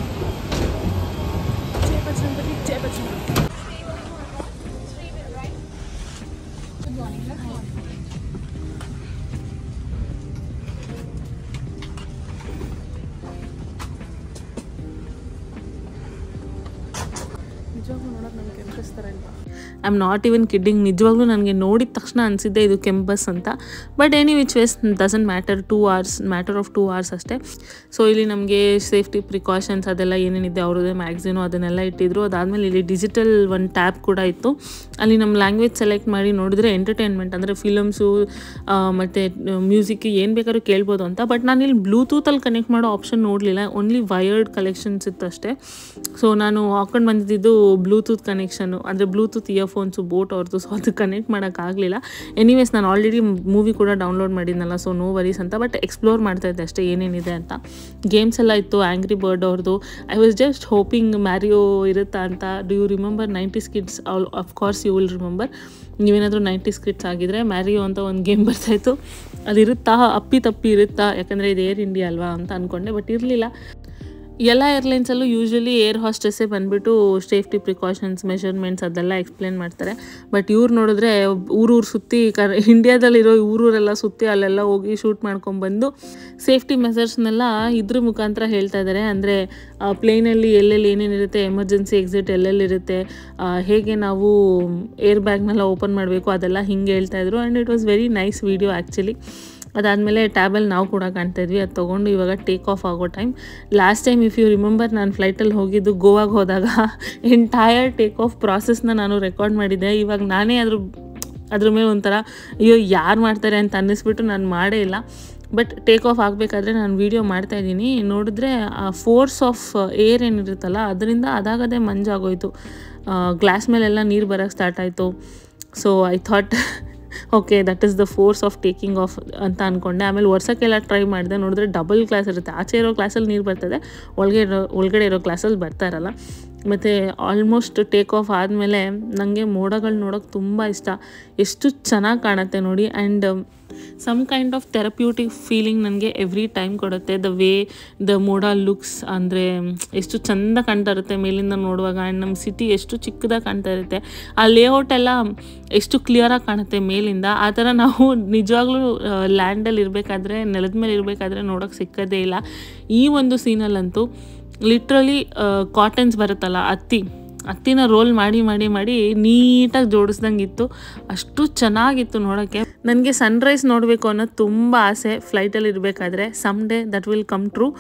ನಿಜವಾಗ್ಲೂ ನೋಡೋಕೆ ನನಗೆ ಕೆಂಪಿಸ್ತಾರೆ ಅಲ್ವಾ. I am not even kidding. ನಿಜವಾಗ್ಲೂ ನನಗೆ ನೋಡಿದ ತಕ್ಷಣ ಅನಿಸಿದ್ದೆ ಇದು ಕೆಂಪಸ್ ಅಂತ. But any which ways doesn't matter, two hours matter of two hours ಅಷ್ಟೇ. ಸೊ ಇಲ್ಲಿ ನಮಗೆ ಸೇಫ್ಟಿ ಪ್ರಿಕಾಷನ್ಸ್ ಅದೆಲ್ಲ ಏನೇನಿದೆ ಅವ್ರದ್ದೇ ಮ್ಯಾಗ್ಝಿನು ಅದನ್ನೆಲ್ಲ ಇಟ್ಟಿದ್ರು. ಅದಾದಮೇಲೆ ಇಲ್ಲಿ ಡಿಜಿಟಲ್ ಒಂದು ಟ್ಯಾಬ್ ಕೂಡ ಇತ್ತು. ಅಲ್ಲಿ ನಮ್ಮ ಲ್ಯಾಂಗ್ವೇಜ್ ಸೆಲೆಕ್ಟ್ ಮಾಡಿ ನೋಡಿದ್ರೆ ಎಂಟರ್ಟೈನ್ಮೆಂಟ್ ಅಂದರೆ ಫಿಲಮ್ಸು ಮತ್ತು ಮ್ಯೂಸಿಕ್ ಏನು ಬೇಕಾದ್ರೂ ಕೇಳ್ಬೋದು ಅಂತ. ಬಟ್ ನಾನು ಇಲ್ಲಿ ಬ್ಲೂಟೂತಲ್ಲಿ ಕನೆಕ್ಟ್ ಮಾಡೋ ಆಪ್ಷನ್ ನೋಡಲಿಲ್ಲ, ಓನ್ಲಿ ವಯರ್ಡ್ ಕಲೆಕ್ಷನ್ಸ್ ಇತ್ತು ಅಷ್ಟೇ. ಸೊ ನಾನು ಹಾಕೊಂಡು ಬಂದಿದ್ದು ಬ್ಲೂಟೂತ್ ಕನೆಕ್ಷನ್ನು, ಅಂದರೆ ಬ್ಲೂಟೂತ್ ಇಯರ್ಫೋನ್ಸು ಬೋಟ್ ಅವ್ರದ್ದು. ಸೊ ಅದು ಕನೆಕ್ಟ್ ಮಾಡೋಕ್ಕಾಗಲಿಲ್ಲ. ಎನಿವೇಸ್ ನಾನು ಆಲ್ರೆಡಿ ಮೂವಿ ಕೂಡ ಡೌನ್ಲೋಡ್ ಮಾಡಿದ್ನಲ್ಲ, ಸೊ ನೋ ವರೀಸ್ ಅಂತ. ಬಟ್ ಎಕ್ಸ್ಪ್ಲೋರ್ ಮಾಡ್ತಾಯಿದ್ದೆ ಅಷ್ಟೇ ಏನೇನಿದೆ ಅಂತ. ಗೇಮ್ಸ್ ಎಲ್ಲ ಇತ್ತು, ಆ್ಯಂಗ್ರಿ ಬರ್ಡ್ ಅವ್ರದ್ದು. I was just hoping Mario ಇರುತ್ತಾ ಅಂತ. Do you remember nineties kids? All of course you will remember. ನೀವೇನಾದರೂ ನೈಂಟೀಸ್ ಕಿಡ್ಸ್ ಆಗಿದ್ರೆ ಮ್ಯಾರಿಯೋ ಅಂತ ಒಂದು ಗೇಮ್ ಬರ್ತಾಯಿತ್ತು. ಅದಿರುತ್ತಾ, ಅಪ್ಪಿ ತಪ್ಪಿ ಇರುತ್ತಾ, ಯಾಕಂದರೆ ಇದು ಏರ್ ಇಂಡಿಯಾ ಅಲ್ವಾ ಅಂತ ಅಂದ್ಕೊಂಡೆ, ಬಟ್ ಇರಲಿಲ್ಲ. ಎಲ್ಲ ಏರ್ಲೈನ್ಸಲ್ಲೂ ಯೂಶ್ವಲಿ ಏರ್ ಹಾಸ್ಟೆಸ್ಸೇ ಬಂದುಬಿಟ್ಟು ಸೇಫ್ಟಿ ಪ್ರಿಕಾಷನ್ಸ್ ಮೆಷರ್ಮೆಂಟ್ಸ್ ಅದೆಲ್ಲ ಎಕ್ಸ್ಪ್ಲೇನ್ ಮಾಡ್ತಾರೆ. ಬಟ್ ಇವ್ರು ನೋಡಿದ್ರೆ ಊರೂರು ಸುತ್ತಿ ಕರ್ ಇಂಡಿಯಾದಲ್ಲಿರೋ ಊರೂರೆಲ್ಲ ಸುತ್ತಿ ಅಲ್ಲೆಲ್ಲ ಹೋಗಿ ಶೂಟ್ ಮಾಡ್ಕೊಂಡ್ಬಂದು ಸೇಫ್ಟಿ ಮೆಸರ್ಸ್ನೆಲ್ಲ ಇದ್ರ ಮುಖಾಂತರ ಹೇಳ್ತಾ ಇದ್ದಾರೆ. ಅಂದರೆ ಪ್ಲೇನಲ್ಲಿ ಎಲ್ಲೆಲ್ಲಿ ಏನೇನಿರುತ್ತೆ, ಎಮರ್ಜೆನ್ಸಿ ಎಕ್ಸಿಟ್ ಎಲ್ಲೆಲ್ಲಿರುತ್ತೆ, ಹೇಗೆ ನಾವು ಏರ್ ಬ್ಯಾಗ್ನೆಲ್ಲ ಓಪನ್ ಮಾಡಬೇಕು ಅದೆಲ್ಲ ಹಿಂಗೆ ಹೇಳ್ತಾಯಿದ್ರು. And it was very nice video actually. ಅದಾದಮೇಲೆ ಟ್ಯಾಬಲ್ಲಿ ನಾವು ಕೂಡ ಕಾಣ್ತಾಯಿದ್ವಿ. ಅದು ತೊಗೊಂಡು ಇವಾಗ ಟೇಕ್ ಆಫ್ ಆಗೋ time. Last time if you remember ನಾನು ಫ್ಲೈಟಲ್ಲಿ ಹೋಗಿದ್ದು ಗೋವಾಗೆ ಹೋದಾಗ ಎಂಟೈರ್ ಟೇಕ್ ಆಫ್ ಪ್ರಾಸೆಸ್ನ ನಾನು ರೆಕಾರ್ಡ್ ಮಾಡಿದ್ದೆ. ಇವಾಗ ನಾನೇ ಅದ್ರ ಅದ್ರ ಮೇಲೆ ಒಂಥರ ಅಯ್ಯೋ ಯಾರು ಮಾಡ್ತಾರೆ ಅಂತ ಅನ್ನಿಸ್ಬಿಟ್ಟು ನಾನು ಮಾಡೇ ಇಲ್ಲ. ಬಟ್ ಟೇಕ್ ಆಫ್ ಆಗಬೇಕಾದ್ರೆ ನಾನು ವೀಡಿಯೋ ಮಾಡ್ತಾಯಿದ್ದೀನಿ. ನೋಡಿದ್ರೆ ಆ ಫೋರ್ಸ್ ಆಫ್ ಏರ್ ಏನಿರುತ್ತಲ್ಲ ಅದರಿಂದ ಅದಾಗದೇ ಮಂಜಾಗೋಯ್ತು. ಗ್ಲಾಸ್ ಮೇಲೆಲ್ಲ ನೀರು ಬರೋಕ್ಕೆ ಸ್ಟಾರ್ಟ್ ಆಯಿತು. So I thought okay that is the force of taking off ಅಂತ ಅಂದ್ಕೊಂಡೆ. ಆಮೇಲೆ ವರ್ಷಕ್ಕೆಲ್ಲ ಟ್ರೈ ಮಾಡಿದೆ. ನೋಡಿದ್ರೆ ಡಬಲ್ ಕ್ಲಾಸ್ ಇರುತ್ತೆ. ಆಚೆ ಇರೋ ಕ್ಲಾಸಲ್ಲಿ ನೀರು ಬರ್ತದೆ, ಒಳಗೆ ಇರೋ ಒಳಗಡೆ ಇರೋ ಕ್ಲಾಸಲ್ಲಿ ಬರ್ತಾ ಇರಲ್ಲ. ಮತ್ತು ಆಲ್ಮೋಸ್ಟ್ ಟೇಕ್ ಆಫ್ ಆದಮೇಲೆ ನನಗೆ ಮೋಡಗಳು ನೋಡೋಕ್ಕೆ ತುಂಬ ಇಷ್ಟ. ಎಷ್ಟು ಚೆನ್ನಾಗಿ ಕಾಣುತ್ತೆ ನೋಡಿ. And some kind of therapeutic feeling ನನಗೆ ಎವ್ರಿ ಟೈಮ್ ಕೊಡುತ್ತೆ. ದ ವೇ ದ ಮೋಡ ಲುಕ್ಸ್, ಅಂದರೆ ಎಷ್ಟು ಚೆಂದ ಕಾಣ್ತಾ ಇರುತ್ತೆ ಮೇಲಿಂದ ನೋಡುವಾಗ. ಆ್ಯಂಡ್ ನಮ್ಮ ಸಿಟಿ ಎಷ್ಟು ಚಿಕ್ಕದಾಗಿ ಕಾಣ್ತಾ ಇರುತ್ತೆ. ಆ ಲೇಔಟ್ ಎಲ್ಲ ಎಷ್ಟು ಕ್ಲಿಯರಾಗಿ ಕಾಣುತ್ತೆ ಮೇಲಿಂದ. ಆ ಥರ ನಾವು ನಿಜವಾಗ್ಲೂ ಲ್ಯಾಂಡಲ್ಲಿ ಇರಬೇಕಾದ್ರೆ, ನೆಲದ ಮೇಲೆ ಇರಬೇಕಾದ್ರೆ ನೋಡೋಕ್ಕೆ ಸಿಕ್ಕೋದೇ ಇಲ್ಲ. ಈ ಒಂದು ಸೀನಲ್ಲಂತೂ ಲಿಟ್ರಲಿ ಕಾಟನ್ಸ್ ಬರುತ್ತಲ್ಲ, ಹತ್ತಿ ಹತ್ತಿನ ರೋಲ್ ಮಾಡಿ ಮಾಡಿ ಮಾಡಿ ನೀಟಾಗಿ ಜೋಡಿಸ್ದಂಗೆ ಇತ್ತು. ಅಷ್ಟು ಚೆನ್ನಾಗಿತ್ತು ನೋಡೋಕ್ಕೆ. ನನಗೆ ಸನ್ರೈಸ್ ನೋಡಬೇಕು ಅನ್ನೋದು ತುಂಬ ಆಸೆ ಫ್ಲೈಟಲ್ಲಿ ಇರಬೇಕಾದ್ರೆ. Some day that will come true.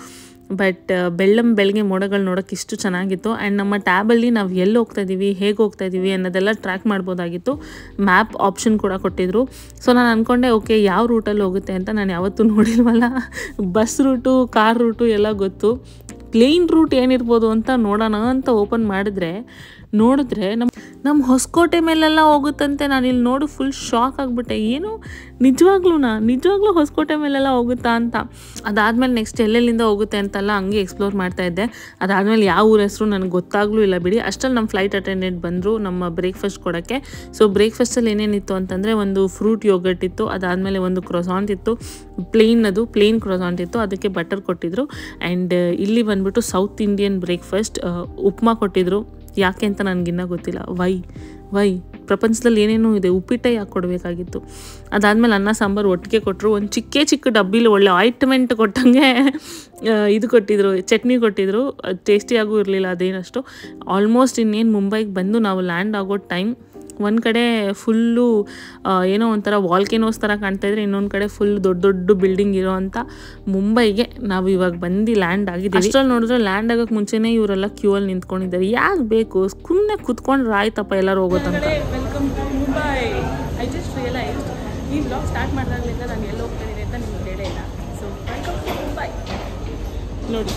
But ಬೆಳ್ಳಂ ಬೆಳಗ್ಗೆ ಮೋಡಗಳು ನೋಡೋಕೆ ಇಷ್ಟು ಚೆನ್ನಾಗಿತ್ತು. ಆ್ಯಂಡ್ ನಮ್ಮ ಟ್ಯಾಬಲ್ಲಿ ನಾವು ಎಲ್ಲಿ ಹೋಗ್ತಾ ಇದ್ದೀವಿ, ಹೇಗೆ ಹೋಗ್ತಾ ಇದ್ದೀವಿ ಅನ್ನೋದೆಲ್ಲ ಟ್ರ್ಯಾಕ್ ಮಾಡ್ಬೋದಾಗಿತ್ತು. ಮ್ಯಾಪ್ ಆಪ್ಷನ್ ಕೂಡ ಕೊಟ್ಟಿದ್ರು. ಸೊ ನಾನು ಅಂದ್ಕೊಂಡೆ ಓಕೆ ಯಾವ ರೂಟಲ್ಲಿ ಹೋಗುತ್ತೆ ಅಂತ. ನಾನು ಯಾವತ್ತೂ ನೋಡಿಲ್ವಲ್ಲ, ಬಸ್ ರೂಟು ಕಾರ್ ರೂಟು ಎಲ್ಲ ಗೊತ್ತು. ಪ್ಲೇನ್ ರೂಟ್ ಏನಿರ್ಬೋದು ಅಂತ ನೋಡೋಣ ಅಂತ ಓಪನ್ ಮಾಡಿದ್ರೆ ನೋಡಿದ್ರೆ ನಮ್ಮ ನಮ್ಮ ಹೊಸಕೋಟೆ ಮೇಲೆಲ್ಲ ಹೋಗುತ್ತಂತೆ. ನಾನು ಇಲ್ಲಿ ನೋಡಿ ಫುಲ್ ಶಾಕ್ ಆಗಿಬಿಟ್ಟೆ. ಏನು ನಿಜವಾಗ್ಲೂ ನಿಜವಾಗ್ಲೂ ಹೊಸಕೋಟೆ ಮೇಲೆಲ್ಲ ಹೋಗುತ್ತಾ ಅಂತ. ಅದಾದಮೇಲೆ ನೆಕ್ಸ್ಟ್ ಎಲ್ಲೆಲ್ಲಿಂದ ಹೋಗುತ್ತೆ ಅಂತೆಲ್ಲ ಹಂಗೆ ಎಕ್ಸ್ಪ್ಲೋರ್ ಮಾಡ್ತಾಯಿದ್ದೆ. ಅದಾದಮೇಲೆ ಯಾವ ಊರ ಹೆಸರು ನನಗೆ ಗೊತ್ತಾಗಲೂ ಇಲ್ಲ ಬಿಡಿ. ಅಷ್ಟರಲ್ಲಿ ನಮ್ಮ ಫ್ಲೈಟ್ ಅಟೆಂಡೆಂಟ್ ಬಂದರು ನಮ್ಮ ಬ್ರೇಕ್ಫಾಸ್ಟ್ ಕೊಡೋಕ್ಕೆ. ಸೊ ಬ್ರೇಕ್ಫಾಸ್ಟಲ್ಲಿ ಏನೇನಿತ್ತು ಅಂತಂದರೆ ಒಂದು ಫ್ರೂಟ್ ಯೋಗರ್ಟ್ ಇತ್ತು, ಅದಾದಮೇಲೆ ಒಂದು ಕ್ರೊಸಾಂಟ್ ಇತ್ತು, ಪ್ಲೇನ್ ಅದು ಪ್ಲೇನ್ ಕ್ರೊಸಾಂಟ್ ಇತ್ತು, ಅದಕ್ಕೆ ಬಟರ್ ಕೊಟ್ಟಿದ್ರು. ಆ್ಯಂಡ್ ಇಲ್ಲಿ ಬಂದುಬಿಟ್ಟು ಸೌತ್ ಇಂಡಿಯನ್ ಬ್ರೇಕ್ಫಾಸ್ಟ್ ಉಪ್ಮಾ ಕೊಟ್ಟಿದ್ರು. ಯಾಕೆ ಅಂತ ನನಗಿನ್ನೂ ಗೊತ್ತಿಲ್ಲ. ವೈ ವೈ ಪ್ರಪಂಚದಲ್ಲಿ ಏನೇನೋ ಇದೆ, ಉಪ್ಪಿಟ್ಟೆ ಯಾಕೆ ಕೊಡಬೇಕಾಗಿತ್ತು. ಅದಾದಮೇಲೆ ಅನ್ನ ಸಾಂಬಾರು ಒಟ್ಟಿಗೆ ಕೊಟ್ಟರು. ಒಂದು ಚಿಕ್ಕ ಚಿಕ್ಕ ಡಬ್ಬಿಲಿ ಒಳ್ಳೆ ಆಯಿಟ್ಮೆಂಟ್ ಕೊಟ್ಟಂಗೆ ಇದು ಕೊಟ್ಟಿದ್ರು, ಚಟ್ನಿ ಕೊಟ್ಟಿದ್ರು. ಟೇಸ್ಟಿಯಾಗೂ ಇರಲಿಲ್ಲ ಅದೇನಷ್ಟು. ಆಲ್ಮೋಸ್ಟ್ ಇನ್ನೇನು ಮುಂಬೈಗೆ ಬಂದು ನಾವು ಲ್ಯಾಂಡ್ ಆಗೋ ಟೈಮ್. ಒಂದು ಕಡೆ ಫುಲ್ಲು ಏನೋ ಒಂಥರ ವಾಲ್ಕೆನೋಸ್ ಥರ ಕಾಣ್ತಾಯಿದ್ರೆ, ಇನ್ನೊಂದು ಕಡೆ ಫುಲ್ ದೊಡ್ಡ ದೊಡ್ಡ ಬಿಲ್ಡಿಂಗ್ ಇರೋ ಅಂಥ ಮುಂಬೈಗೆ ನಾವು ಇವಾಗ ಬಂದು ಲ್ಯಾಂಡ್ ಆಗಿದ್ದೀವಿ. ಅಷ್ಟರಲ್ಲಿ ನೋಡಿದ್ರೆ ಲ್ಯಾಂಡ್ ಆಗೋಕ್ಕೆ ಮುಂಚೆನೇ ಇವರೆಲ್ಲ ಕ್ಯೂ ಅಲ್ಲಿ ನಿಂತ್ಕೊಂಡಿದ್ದಾರೆ. ಯಾಕೆ ಬೇಕು, ಸುಮ್ಮನೆ ಕುತ್ಕೊಂಡ್ರೆ ಆಯ್ತಪ್ಪ ಎಲ್ಲರೂ ಹೋಗೋ ತನಕ. Welcome to Mumbai. I just realised ಈ ವ್ಲಾಗ್ ಸ್ಟಾರ್ಟ್ ಮಾಡಿದಾಗಲಿಂದ ನಾನು ಎಲ್ಲಿ ಹೋಗ್ತಾ ಇದ್ದೀನಿ ಅಂತ ನಿಮ್ಗೆ ಹೇಳೇ ಇಲ್ಲ. So welcome to Mumbai. ನೋಡಿ,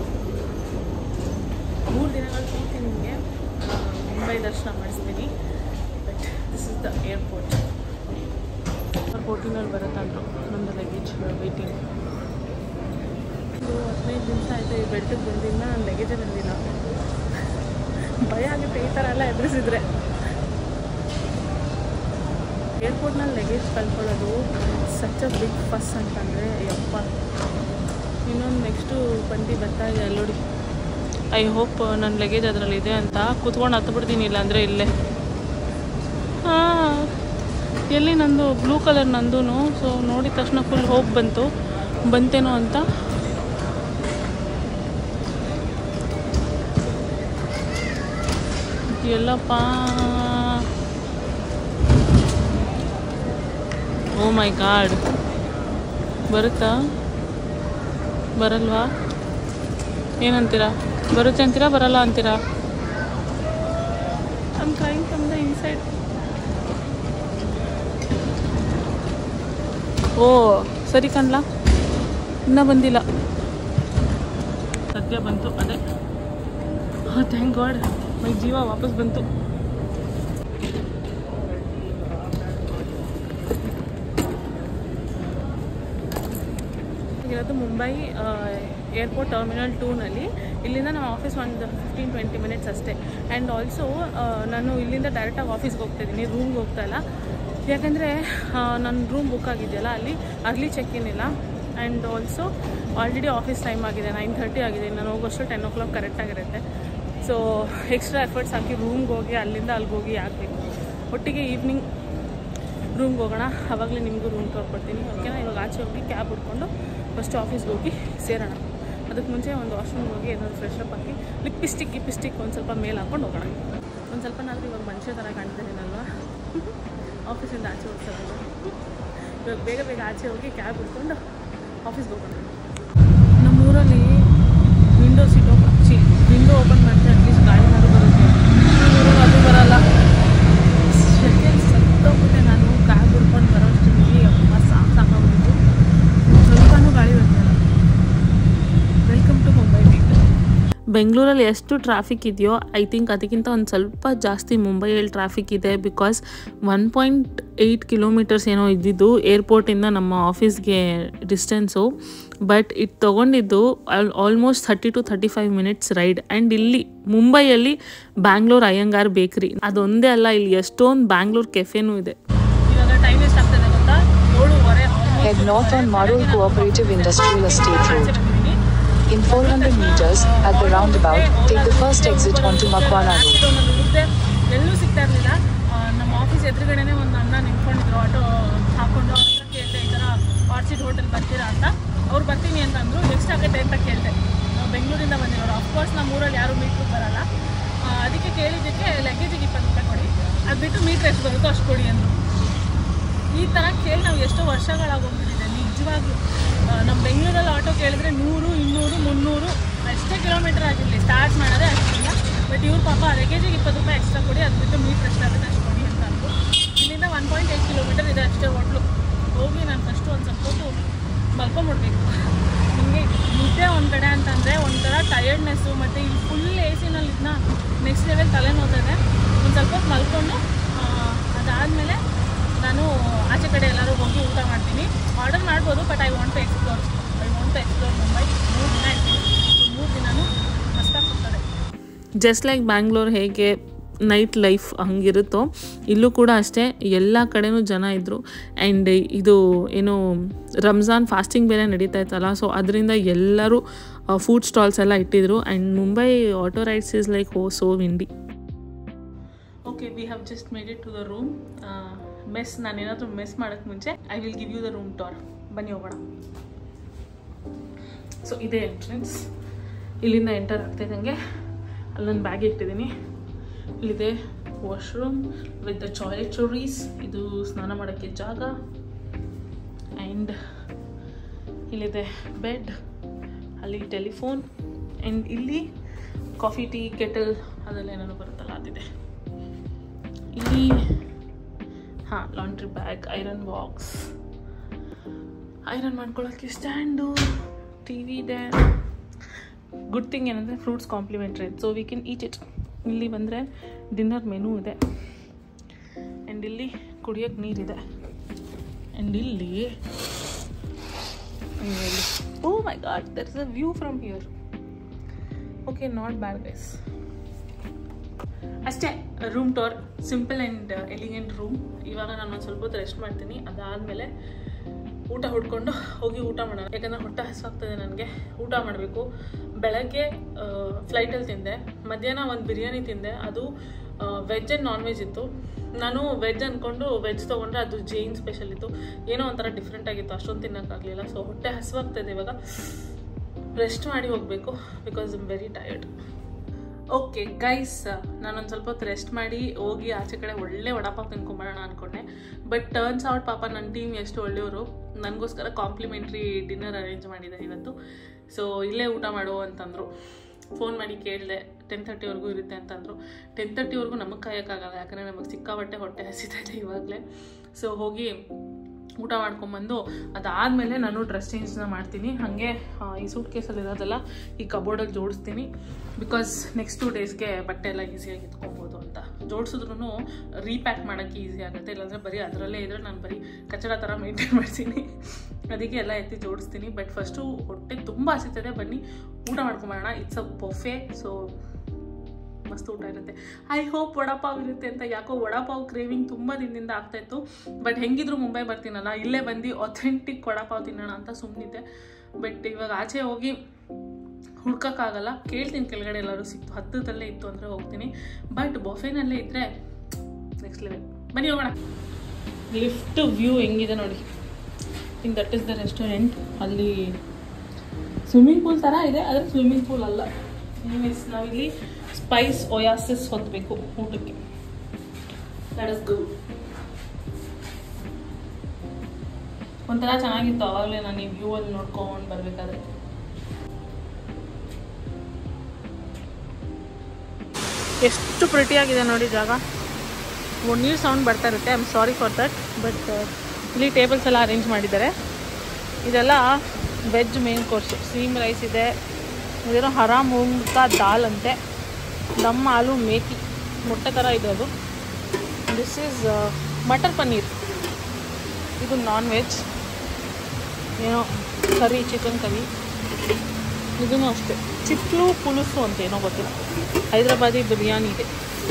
ಮೂರು ದಿನಗಳು ಪೂರ್ತಿ ನಿಮಗೆ ಮುಂಬೈ ದರ್ಶನ ಮಾಡಿಸ್ತೀನಿ. This is the airport. ಫೋರ್ಟೀನಲ್ಲಿ ಬರುತ್ತಂದ್ರು ನಮ್ಮದು ಲಗೇಜ್ ವೇಟಿಂಗ್. ಇದು ಹದಿನೈದು ನಿಮಿಷ ಆಯಿತು ಈ ಬೆಟ್ಟಕ್ಕೆ ಬಂದಿಲ್ಲ, ನಾನು ಲಗೇಜೇ ಬಂದಿಲ್ಲ. ಭಯ ಆಗುತ್ತೆ ಈ ಥರ ಎಲ್ಲ ಎದುರಿಸಿದ್ರೆ. ಏರ್ಪೋರ್ಟ್ನಲ್ಲಿ ಲಗೇಜ್ ಕಳ್ಕೊಳ್ಳೋದು ಸಚ್ ಅ ಬಿಗ್ ಫಸ್ ಅಂತಂದರೆ ಯಪ್ಪ. ಇನ್ನೊಂದು ನೆಕ್ಸ್ಟು ಬಂದು ಬರ್ತಾ ಇದೆ ಅಲ್ಲಿ ನೋಡಿ. ಐ ಹೋಪ್ ನನ್ನ ಲಗೇಜ್ ಅದರಲ್ಲಿದೆ ಅಂತ ಕೂತ್ಕೊಂಡು ಹತ್ತು ಬಿಡ್ತೀನಿ, ಇಲ್ಲ ಅಂದರೆ ಇಲ್ಲೇ. ಹಾಂ, ಎಲ್ಲಿ ನಂದು ಬ್ಲೂ ಕಲರ್ ನಂದು. ಸೊ ನೋಡಿದ ತಕ್ಷಣ ಫುಲ್ ಹೋಪ್ ಬಂತು, ಬಂತೇನೋ ಅಂತ. ಎಲ್ಲಪ್ಪ, ಓ ಮೈ ಗಾಡ್. ಬರುತ್ತಾ ಬರಲ್ವಾ ಏನಂತೀರಾ? ಬರುತ್ತೆ ಅಂತೀರಾ ಬರಲ್ಲ ಅಂತೀರಾ? I am trying from the inside. ಓ ಸರಿ ಕಣ್ಲಾ, ಇನ್ನೂ ಬಂದಿಲ್ಲ. ಸದ್ಯ ಬಂತು, ಅದೇ ಥ್ಯಾಂಕ್ ಗಾಡ್. ಮೈ ಜೀವ ವಾಪಸ್ ಬಂತು. ಇರೋದು ಮುಂಬೈ ಏರ್ಪೋರ್ಟ್ ಟರ್ಮಿನಲ್ ಟೂನಲ್ಲಿ. ಇಲ್ಲಿಂದ ನಮ್ಮ ಆಫೀಸ್ ಒಂದು ಫಿಫ್ಟೀನ್ ಟ್ವೆಂಟಿ ಮಿನಿಟ್ಸ್ ಅಷ್ಟೇ. ಆ್ಯಂಡ್ ಆಲ್ಸೋ ನಾನು ಇಲ್ಲಿಂದ ಡೈರೆಕ್ಟಾಗಿ ಆಫೀಸ್ಗೆ ಹೋಗ್ತಾಯಿದ್ದೀನಿ, ರೂಮ್ಗೆ ಹೋಗ್ತಾ ಇಲ್ಲ. ಯಾಕಂದರೆ ನನ್ನ ರೂಮ್ ಬುಕ್ ಆಗಿದೆಯಲ್ಲ, ಅಲ್ಲಿ ಅರ್ಲಿ ಚೆಕ್ ಇನ್ ಇಲ್ಲ. And also already office time ಆಗಿದೆ, ನೈನ್ ಥರ್ಟಿ ಆಗಿದೆ. ನಾನು ಹೋಗೋಷ್ಟು ಟೆನ್ ಓ ಕ್ಲಾಕ್ ಕರೆಕ್ಟಾಗಿರುತ್ತೆ. ಸೊ ಎಕ್ಸ್ಟ್ರಾ ಎಫರ್ಟ್ಸ್ ಹಾಕಿ ರೂಮ್ಗೆ ಹೋಗಿ ಅಲ್ಲಿಂದ ಅಲ್ಲಿಗೆ ಹೋಗಿ ಆಗಬೇಕು. ಒಟ್ಟಿಗೆ ಈವ್ನಿಂಗ್ ರೂಮ್ಗೆ ಹೋಗೋಣ, ಆವಾಗಲೇ ನಿಮಗೂ ರೂಮ್ ತಗೊಡ್ತೀನಿ. ಓಕೆನಾ? ಇವಾಗ ಆಚೆ ಹೋಗಿ ಕ್ಯಾಬ್ ಹುಡ್ಕೊಂಡು ಫಸ್ಟ್ ಆಫೀಸ್ಗೆ ಹೋಗಿ ಸೇರೋಣ. ಅದಕ್ಕೆ ಮುಂಚೆ ಒಂದು ವಾಶ್ರೂಮ್ಗೆ ಹೋಗಿ ಏನಾದರೂ ಫ್ರೆಶ್ ಅಪ್ ಹಾಕಿ ಲಿಪ್ಪಿಸ್ಟಿಕ್ ಗಿಪ್ಪಿಸ್ಟಿಕ್ ಒಂದು ಸ್ವಲ್ಪ ಮೇಲೆ ಹಾಕ್ಕೊಂಡು ಹೋಗೋಣ. ಒಂದು ಸ್ವಲ್ಪ ನಾದರೂ ಇವಾಗ ಮನುಷ್ಯ ಥರ ಕಾಣ್ತಿದ್ದೀನಲ್ವ ಆಫೀಸಿಂದ ಆಚೆ ಹೋಗ್ತಾರಲ್ಲ. ಇವಾಗ ಬೇಗ ಬೇಗ ಆಚೆ ಹೋಗಿ ಕ್ಯಾಬ್ ಹಿಡ್ಕೊಂಡು ಆಫೀಸ್ಗೆ ಹೋಗೋಣ. ನಮ್ಮೂರಲ್ಲಿ ವಿಂಡೋ ಸೀಟ್ ಓಪನ್ ಸಿ ವಿಂಡೋ ಓಪನ್ ಮಾಡಿದ್ರೆ ಅಟ್ಲೀಸ್ಟ್ ಗಾಳಿನಾರು ಬರುತ್ತೆ. ಅದು ಬರಲ್ಲ. ಸೆಕೆಂಡ್ ಸತ್ತೋಗ್ಬಿಟ್ಟೆ ನಾನು ಕ್ಯಾಬ್ ಹಿಡ್ಕೊಂಡು ಬರೋಷ್ಟಿಗೆ. ಅಮ್ಮ ಸಾಕು ಸಾಕಾಗ್ಬಿಟ್ಟು ಸ್ವಲ್ಪನೂ ಗಾಳಿ ಬರ್ತಾಯಿಲ್ಲ. Welcome to Mumbai. ಬೆಂಗಳೂರಲ್ಲಿ ಎಷ್ಟು ಟ್ರಾಫಿಕ್ ಇದೆಯೋ ಐ ಥಿಂಕ್ ಅದಕ್ಕಿಂತ ಒಂದು ಸ್ವಲ್ಪ ಜಾಸ್ತಿ ಮುಂಬೈಯಲ್ಲಿ ಟ್ರಾಫಿಕ್ ಇದೆ. Because one point eight kilometres ಏನೋ ಇದ್ದಿದ್ದು ಏರ್ಪೋರ್ಟಿಂದ ನಮ್ಮ ಆಫೀಸ್ಗೆ ಡಿಸ್ಟೆನ್ಸು. ಬಟ್ ಇದು ತೊಗೊಂಡಿದ್ದು all almost thirty to thirty five minutes ride. And ಇಲ್ಲಿ ಮುಂಬೈಯಲ್ಲಿ ಬ್ಯಾಂಗ್ಳೂರ್ ಅಯ್ಯಂಗಾರ್ ಬೇಕ್ರಿ ಅದೊಂದೇ ಅಲ್ಲ, ಇಲ್ಲಿ ಎಷ್ಟೊಂದು ಬ್ಯಾಂಗ್ಳೂರ್ ಕೆಫೆನೂ ಇದೆ. ಇವಾಗ ಟೈಮ್ ಎಷ್ಟು ಆಗ್ತದೆ ಗೊತ್ತಾ? ಏಳುವರೆ.
Head north on Marul Cooperative Industrial Estate Road. In four hundred meters, at the roundabout, take the first exit onto Makwana Road.
ಎಲ್ಲೂ ಸಿಗ್ತಾ ಇರಲಿಲ್ಲ. ನಮ್ಮ ಆಫೀಸ್ ಎದುರುಗಡೆನೇ ಒಂದು ಅಣ್ಣ ನಿಂತ್ಕೊಂಡಿದ್ರು ಆಟೋ ಹಾಕ್ಕೊಂಡು. ಅವ್ರ ಹತ್ರ ಕೇಳಿದೆ ಈ ಥರ ಆರ್ಚಿಡ್ ಹೋಟೆಲ್ ಬರ್ತೀರಾ ಅಂತ. ಅವ್ರು ಬರ್ತೀನಿ ಅಂತಂದರು. ಎಷ್ಟು ಆಗುತ್ತೆ ಅಂತ ಕೇಳಿದೆ. ನಾವು ಬೆಂಗಳೂರಿಂದ ಬಂದಿರೋರು. ಅಫ್ಕೋರ್ಸ್ ನಮ್ಮ ಊರಲ್ಲಿ ಯಾರೂ ಮೀಟ್ರಿಗೆ ಬರೋಲ್ಲ. ಅದಕ್ಕೆ ಕೇಳಿದ್ದಕ್ಕೆ ಲಗೇಜಿಗೆ ಇಪ್ಪತ್ತು ರೂಪಾಯಿ ಕೊಡಿ, ಅದು ಬಿಟ್ಟು ಮೀಟ್ರ್ ಎಷ್ಟು ಬರುತ್ತೋ ಅಷ್ಟು ಕೊಡಿ ಅಂದರು. ಈ ಥರ ಕೇಳಿ ನಾವು ಎಷ್ಟೋ ವರ್ಷಗಳಾಗೋಗ್ಬಿಟ್ಟಿದೆ ನಿಜವಾಗ್ಲೂ. ನಮ್ಮ ಬೆಂಗಳೂರಲ್ಲಿ ಆಟೋ ಕೇಳಿದ್ರೆ ನೂರು ಇನ್ನೂರು ಮುನ್ನೂರು ವೇಸ್ಟ್ ಮಾಡೋದೇ ಅಷ್ಟಿಲ್ಲ. ಬಟ್ ಇವ್ರ ಪಾಪ ಅದೇ ಕೆ ಜಿಗೆ ಇಪ್ಪತ್ತು ರೂಪಾಯಿ ಎಕ್ಸ್ಟ್ರಾ ಕೊಡಿ, ಅದು ಬಿಟ್ಟು ಮೀಟ್ ಎಷ್ಟು ಆಗುತ್ತೆ ಅಷ್ಟು ಕೊಡಿ ಅಂತ ಅಂದರು. ಇಲ್ಲಿಂದ ಒನ್ ಪಾಯಿಂಟ್ ಏಯ್ಟ್ ಕಿಲೋಮೀಟರ್ ಇದೆ ಅಷ್ಟೇ ಹೋಟ್ಲು. ಹೋಗಿ ನಾನು ಫಸ್ಟು ಒಂದು ಸ್ವಲ್ಪ ಹೊತ್ತು ಮಲ್ಕೊಂಬಿಡ್ಬೇಕು. ನಿಮಗೆ ನಿದ್ದೆ ಒಂದು ಕಡೆ ಅಂತಂದರೆ ಒಂಥರ ಟಯರ್ಡ್ನೆಸ್ಸು, ಮತ್ತು ಇಲ್ಲಿ ಫುಲ್ ಎ ಸಿನಲ್ಲಿ ಇದನ್ನ ನೆಕ್ಸ್ಟ್ ಲೆವೆಲ್ ತಲೆ ನೋಡ್ತದೆ. ಒಂದು ಸ್ವಲ್ಪ ಹೊತ್ತು ಮಲ್ಕೊಂಡು ಅದಾದಮೇಲೆ ನಾನು ಆಚೆ ಕಡೆ ಎಲ್ಲರೂ ಹೋಗಿ ಊಟ ಮಾಡ್ತೀನಿ. ಆರ್ಡರ್ ಮಾಡ್ಬೋದು, but I want to explore I want to explore Mumbai. ಮೂರು ದಿನ ಇರ್ತೀನಿ, ಮೂರು ದಿನವೂ ಮಸ್ತಾಗಿ ಹೋಗ್ತದೆ. ಜಸ್ಟ್ ಲೈಕ್ ಬ್ಯಾಂಗ್ಳೂರ್ ಹೇಗೆ ನೈಟ್ ಲೈಫ್ ಹಂಗಿರುತ್ತೋ ಇಲ್ಲೂ ಕೂಡ ಅಷ್ಟೇ, ಎಲ್ಲ ಕಡೆನೂ ಜನ ಇದ್ದರು. ಆ್ಯಂಡ್ ಇದು ಏನು ರಂಜಾನ್ ಫಾಸ್ಟಿಂಗ್ ಬೇರೆ ನಡೀತಾ ಇತ್ತಲ್ಲ, ಸೊ ಅದರಿಂದ ಎಲ್ಲರೂ ಫುಡ್ ಸ್ಟಾಲ್ಸ್ ಎಲ್ಲ ಇಟ್ಟಿದ್ರು. And Mumbai auto rides is like ಹೋ so windy. Okay, we have just made it to the room. Mess ನಾನೇನಾದರೂ ಮೆಸ್ ಮಾಡೋಕ್ಕೆ ಮುಂಚೆ I will give you the room tour. ಬನ್ನಿ ಹೋಗೋಣ. ಸೊ ಇದೇ ಎಂಟ್ರೆನ್ಸ್. ಇಲ್ಲಿಂದ ಎಂಟರ್ ಆಗ್ತಾಯಿದ್ದಂಗೆ ಅಲ್ಲೊಂದು ಬ್ಯಾಗ್ ಇಟ್ಟಿದ್ದೀನಿ. ಇಲ್ಲಿದೆ ವಾಶ್ರೂಮ್ ವಿತ್ ದ ಟಾಯ್ಲೆಟರೀಸ್. ಇದು ಸ್ನಾನ ಮಾಡೋಕ್ಕೆ ಜಾಗ. ಆ್ಯಂಡ್ ಇಲ್ಲಿದೆ ಬೆಡ್, ಅಲ್ಲಿ ಟೆಲಿಫೋನ್, ಆ್ಯಂಡ್ ಇಲ್ಲಿ ಕಾಫಿ ಟೀ ಕೆಟಲ್ ಅದೆಲ್ಲ ಏನೇನೋ ಬರುತ್ತಲ್ಲ ಅದಿದೆ. ಇಲ್ಲಿ ಹಾಂ laundry bag, iron box, iron ಮಾಡ್ಕೊಳ್ಳೋಕ್ಕೆ ಸ್ಟ್ಯಾಂಡು, ಟಿ ವಿ ಇದೆ. ಗುಡ್ ಥಿಂಗ್ ಏನಂದರೆ fruits complimentary, so we can eat it. ಇಲ್ಲಿ ಬಂದರೆ ಡಿನ್ನರ್ ಮೆನು ಇದೆ. ಆ್ಯಂಡ್ ಇಲ್ಲಿ ಕುಡಿಯೋಕ್ಕೆ ನೀರಿದೆ. ಆ್ಯಂಡ್ ಇಲ್ಲಿ oh my god, there is a view from here. Okay, not bad guys. ಅಷ್ಟೇ room tour, simple and elegant room. ಇವಾಗ ನಾನು ಒಂದು ಸ್ವಲ್ಪ ಹೊತ್ತು ರೆಸ್ಟ್ ಮಾಡ್ತೀನಿ. ಅದಾದಮೇಲೆ ಊಟ ಹುಡ್ಕೊಂಡು ಹೋಗಿ ಊಟ ಮಾಡೋಣ. ಯಾಕಂದರೆ ಹೊಟ್ಟೆ ಹಸಿವಾಗ್ತದೆ ನನಗೆ, ಊಟ ಮಾಡಬೇಕು. ಬೆಳಗ್ಗೆ ಫ್ಲೈಟಲ್ಲಿ ತಿಂದೆ, ಮಧ್ಯಾಹ್ನ ಒಂದು ಬಿರಿಯಾನಿ ತಿಂದೆ. ಅದು ವೆಜ್ ಆ್ಯಂಡ್ ನಾನ್ ವೆಜ್ ಇತ್ತು. ನಾನು ವೆಜ್ ಅಂದ್ಕೊಂಡು ವೆಜ್ ತೊಗೊಂಡ್ರೆ ಅದು ಜೈನ್ ಸ್ಪೆಷಲ್ ಇತ್ತು. ಏನೋ ಒಂಥರ ಡಿಫ್ರೆಂಟ್ ಆಗಿತ್ತು, ಅಷ್ಟೊಂದು ತಿನ್ನೋಕ್ಕಾಗಲಿಲ್ಲ. ಸೊ ಹೊಟ್ಟೆ ಹಸಿವಾಗ್ತದೆ. ಇವಾಗ ರೆಸ್ಟ್ ಮಾಡಿ ಹೋಗಬೇಕು, because I am very tired. Okay guys, ನಾನೊಂದು ಸ್ವಲ್ಪ ಹೊತ್ತು ರೆಸ್ಟ್ ಮಾಡಿ ಹೋಗಿ ಆಚೆ ಕಡೆ ಒಳ್ಳೆ ವಡಾಪಾವ್ ತಿನ್ಕೊಂಬರೋಣ ಅಂದ್ಕೊಂಡೆ. ಬಟ್ ಟರ್ನ್ಸ್ ಔಟ್ ಪಾಪ ನನ್ನ ಟೀಮ್ ಎಷ್ಟು ಒಳ್ಳೆಯವರು, ನನಗೋಸ್ಕರ ಕಾಂಪ್ಲಿಮೆಂಟ್ರಿ ಡಿನ್ನರ್ ಅರೇಂಜ್ ಮಾಡಿದ್ದಾರೆ ಇವತ್ತು. ಸೊ ಇಲ್ಲೇ ಊಟ ಮಾಡು ಅಂತಂದರು. ಫೋನ್ ಮಾಡಿ ಕೇಳಿದೆ, ಟೆನ್ ತರ್ಟಿವರೆಗೂ ಇರುತ್ತೆ ಅಂತಂದರು. ಟೆನ್ ತರ್ಟಿವರೆಗೂ ನಮಗೆ ಕಾಯೋಕ್ಕಾಗಲ್ಲ, ಯಾಕಂದರೆ ನಮಗೆ ಸಿಕ್ಕಾಬಟ್ಟೆ ಹೊಟ್ಟೆ ಹಸಿತಾ ಇದೆ ಇವಾಗಲೇ. ಸೊ ಹೋಗಿ ಊಟ ಮಾಡ್ಕೊಂಬಂದು ಅದಾದಮೇಲೆ ನಾನು ಡ್ರೆಸ್ ಚೇಂಜ್ನ ಮಾಡ್ತೀನಿ. ಹಾಗೆ ಈ ಸೂಟ್ ಕೇಸಲ್ಲಿ ಇರೋದೆಲ್ಲ ಈ ಕಬೋರ್ಡಲ್ಲಿ ಜೋಡಿಸ್ತೀನಿ. ಬಿಕಾಸ್ ನೆಕ್ಸ್ಟ್ ಟು ಡೇಸ್ಗೆ ಬಟ್ಟೆ ಎಲ್ಲ ಈಸಿಯಾಗಿ ಇಟ್ಕೊಬೋದು ಅಂತ. ಜೋಡಿಸಿದ್ರೂ ರೀಪ್ಯಾಕ್ ಮಾಡೋಕ್ಕೆ ಈಸಿ ಆಗುತ್ತೆ. ಇಲ್ಲಾಂದರೆ ಬರೀ ಅದರಲ್ಲೇ ಇದ್ದರೆ ನಾನು ಬರೀ ಕಚಡ ಥರ ಮೇಂಟೈನ್ ಮಾಡ್ತೀನಿ. ಅದಕ್ಕೆ ಎಲ್ಲ ಎತ್ತಿ ಜೋಡಿಸ್ತೀನಿ. ಬಟ್ ಫಸ್ಟು ಹೊಟ್ಟೆ ತುಂಬ ಹಸಿತದೆ, ಬನ್ನಿ ಊಟ ಮಾಡ್ಕೊಂಬರೋಣ. ಇಟ್ಸ್ ಅ ಬಫೆ, ಸೊ ಮಸ್ತ್ ಊಟ ಇರುತ್ತೆ. ಐ ಹೋಪ್ ವಡಾಪಾವ್ ಇರುತ್ತೆ ಅಂತ. ಯಾಕೋ ವಡಾಪಾವ್ ಕ್ರೇವಿಂಗ್ ತುಂಬ ದಿನದಿಂದ ಆಗ್ತಾಯಿತ್ತು. ಬಟ್ ಹೆಂಗಿದ್ರು ಮುಂಬೈ ಬರ್ತೀನಲ್ಲ, ಇಲ್ಲೇ ಬಂದು ಅಥೆಂಟಿಕ್ ವಡಾಪಾವ್ ತಿನ್ನೋಣ ಅಂತ ಸುಮ್ಮನಿದ್ದೆ. ಬಟ್ ಇವಾಗ ಆಚೆ ಹೋಗಿ ಹುಡ್ಕೋಕ್ಕಾಗಲ್ಲ. ಕೇಳ್ತೀನಿ ಕೆಳಗಡೆ ಎಲ್ಲರೂ ಸಿಕ್ತು, ಹತ್ತದಲ್ಲೇ ಇತ್ತು ಅಂದರೆ ಹೋಗ್ತೀನಿ. ಬಟ್ ಬಫೆನಲ್ಲೇ ಇದ್ದರೆ ನೆಕ್ಸ್ಟ್ ಲೆವೆಲ್. ಬನ್ನಿ ಹೋಗೋಣ. ಲಿಫ್ಟ್ ವ್ಯೂ ಹೆಂಗಿದೆ ನೋಡಿ. In that is the restaurant. ಅಲ್ಲಿ ಸ್ವಿಮ್ಮಿಂಗ್ ಪೂಲ್ ಥರ ಇದೆ, ಆದರೆ ಸ್ವಿಮ್ಮಿಂಗ್ ಪೂಲ್ ಅಲ್ಲ. ಎನಿವೇಸ್ ನಾವಿಲ್ಲಿ ಸ್ಪೈಸ್ ಒಯಾಸಿಸ್ ಹೊತ್ತಬೇಕು ಊಟಕ್ಕೆ. Let us go. ಒಂಥರ ಚೆನ್ನಾಗಿತ್ತು ಆವಾಗಲೇ ನಾನು ಈ ವ್ಯೂ ಅಲ್ಲಿ ನೋಡ್ಕೊಂಡು ಬರಬೇಕಾದ್ರೆ. ಎಷ್ಟು ಪ್ರಿಟಿಯಾಗಿದೆ ನೋಡಿ ಜಾಗ. ನೀರು ಸೌಂಡ್ ಬರ್ತಾ ಇರುತ್ತೆ, I am sorry for that. But ಇಲ್ಲಿ ಟೇಬಲ್ಸ್ ಎಲ್ಲ ಅರೇಂಜ್ ಮಾಡಿದ್ದಾರೆ. ಇದೆಲ್ಲ veg main course. Steam rice ಇದೆ, ಇದೇನೋ ಹರಾಮ್ ಮೂಂಗ್ ಕಾ ದಾಲ್ ಅಂತೆ, ದಮ್ ಆಲೂ ಮೇಥಿ ಮೊಟ್ಟೆ ಥರ ಇದೆ ಅದು. This is matar paneer. ಇದು ನಾನ್ ವೆಜ್, ಏನೋ ಕರಿ, ಚಿಕನ್ ಕರಿ. ಇದೂ ಅಷ್ಟೇ, ಚಿಕ್ಲು ಪುಲುಸು ಅಂತ ಏನೋ ಗೊತ್ತಿಲ್ಲ. ಹೈದ್ರಾಬಾದಿ ಬಿರಿಯಾನಿ ಇದೆ.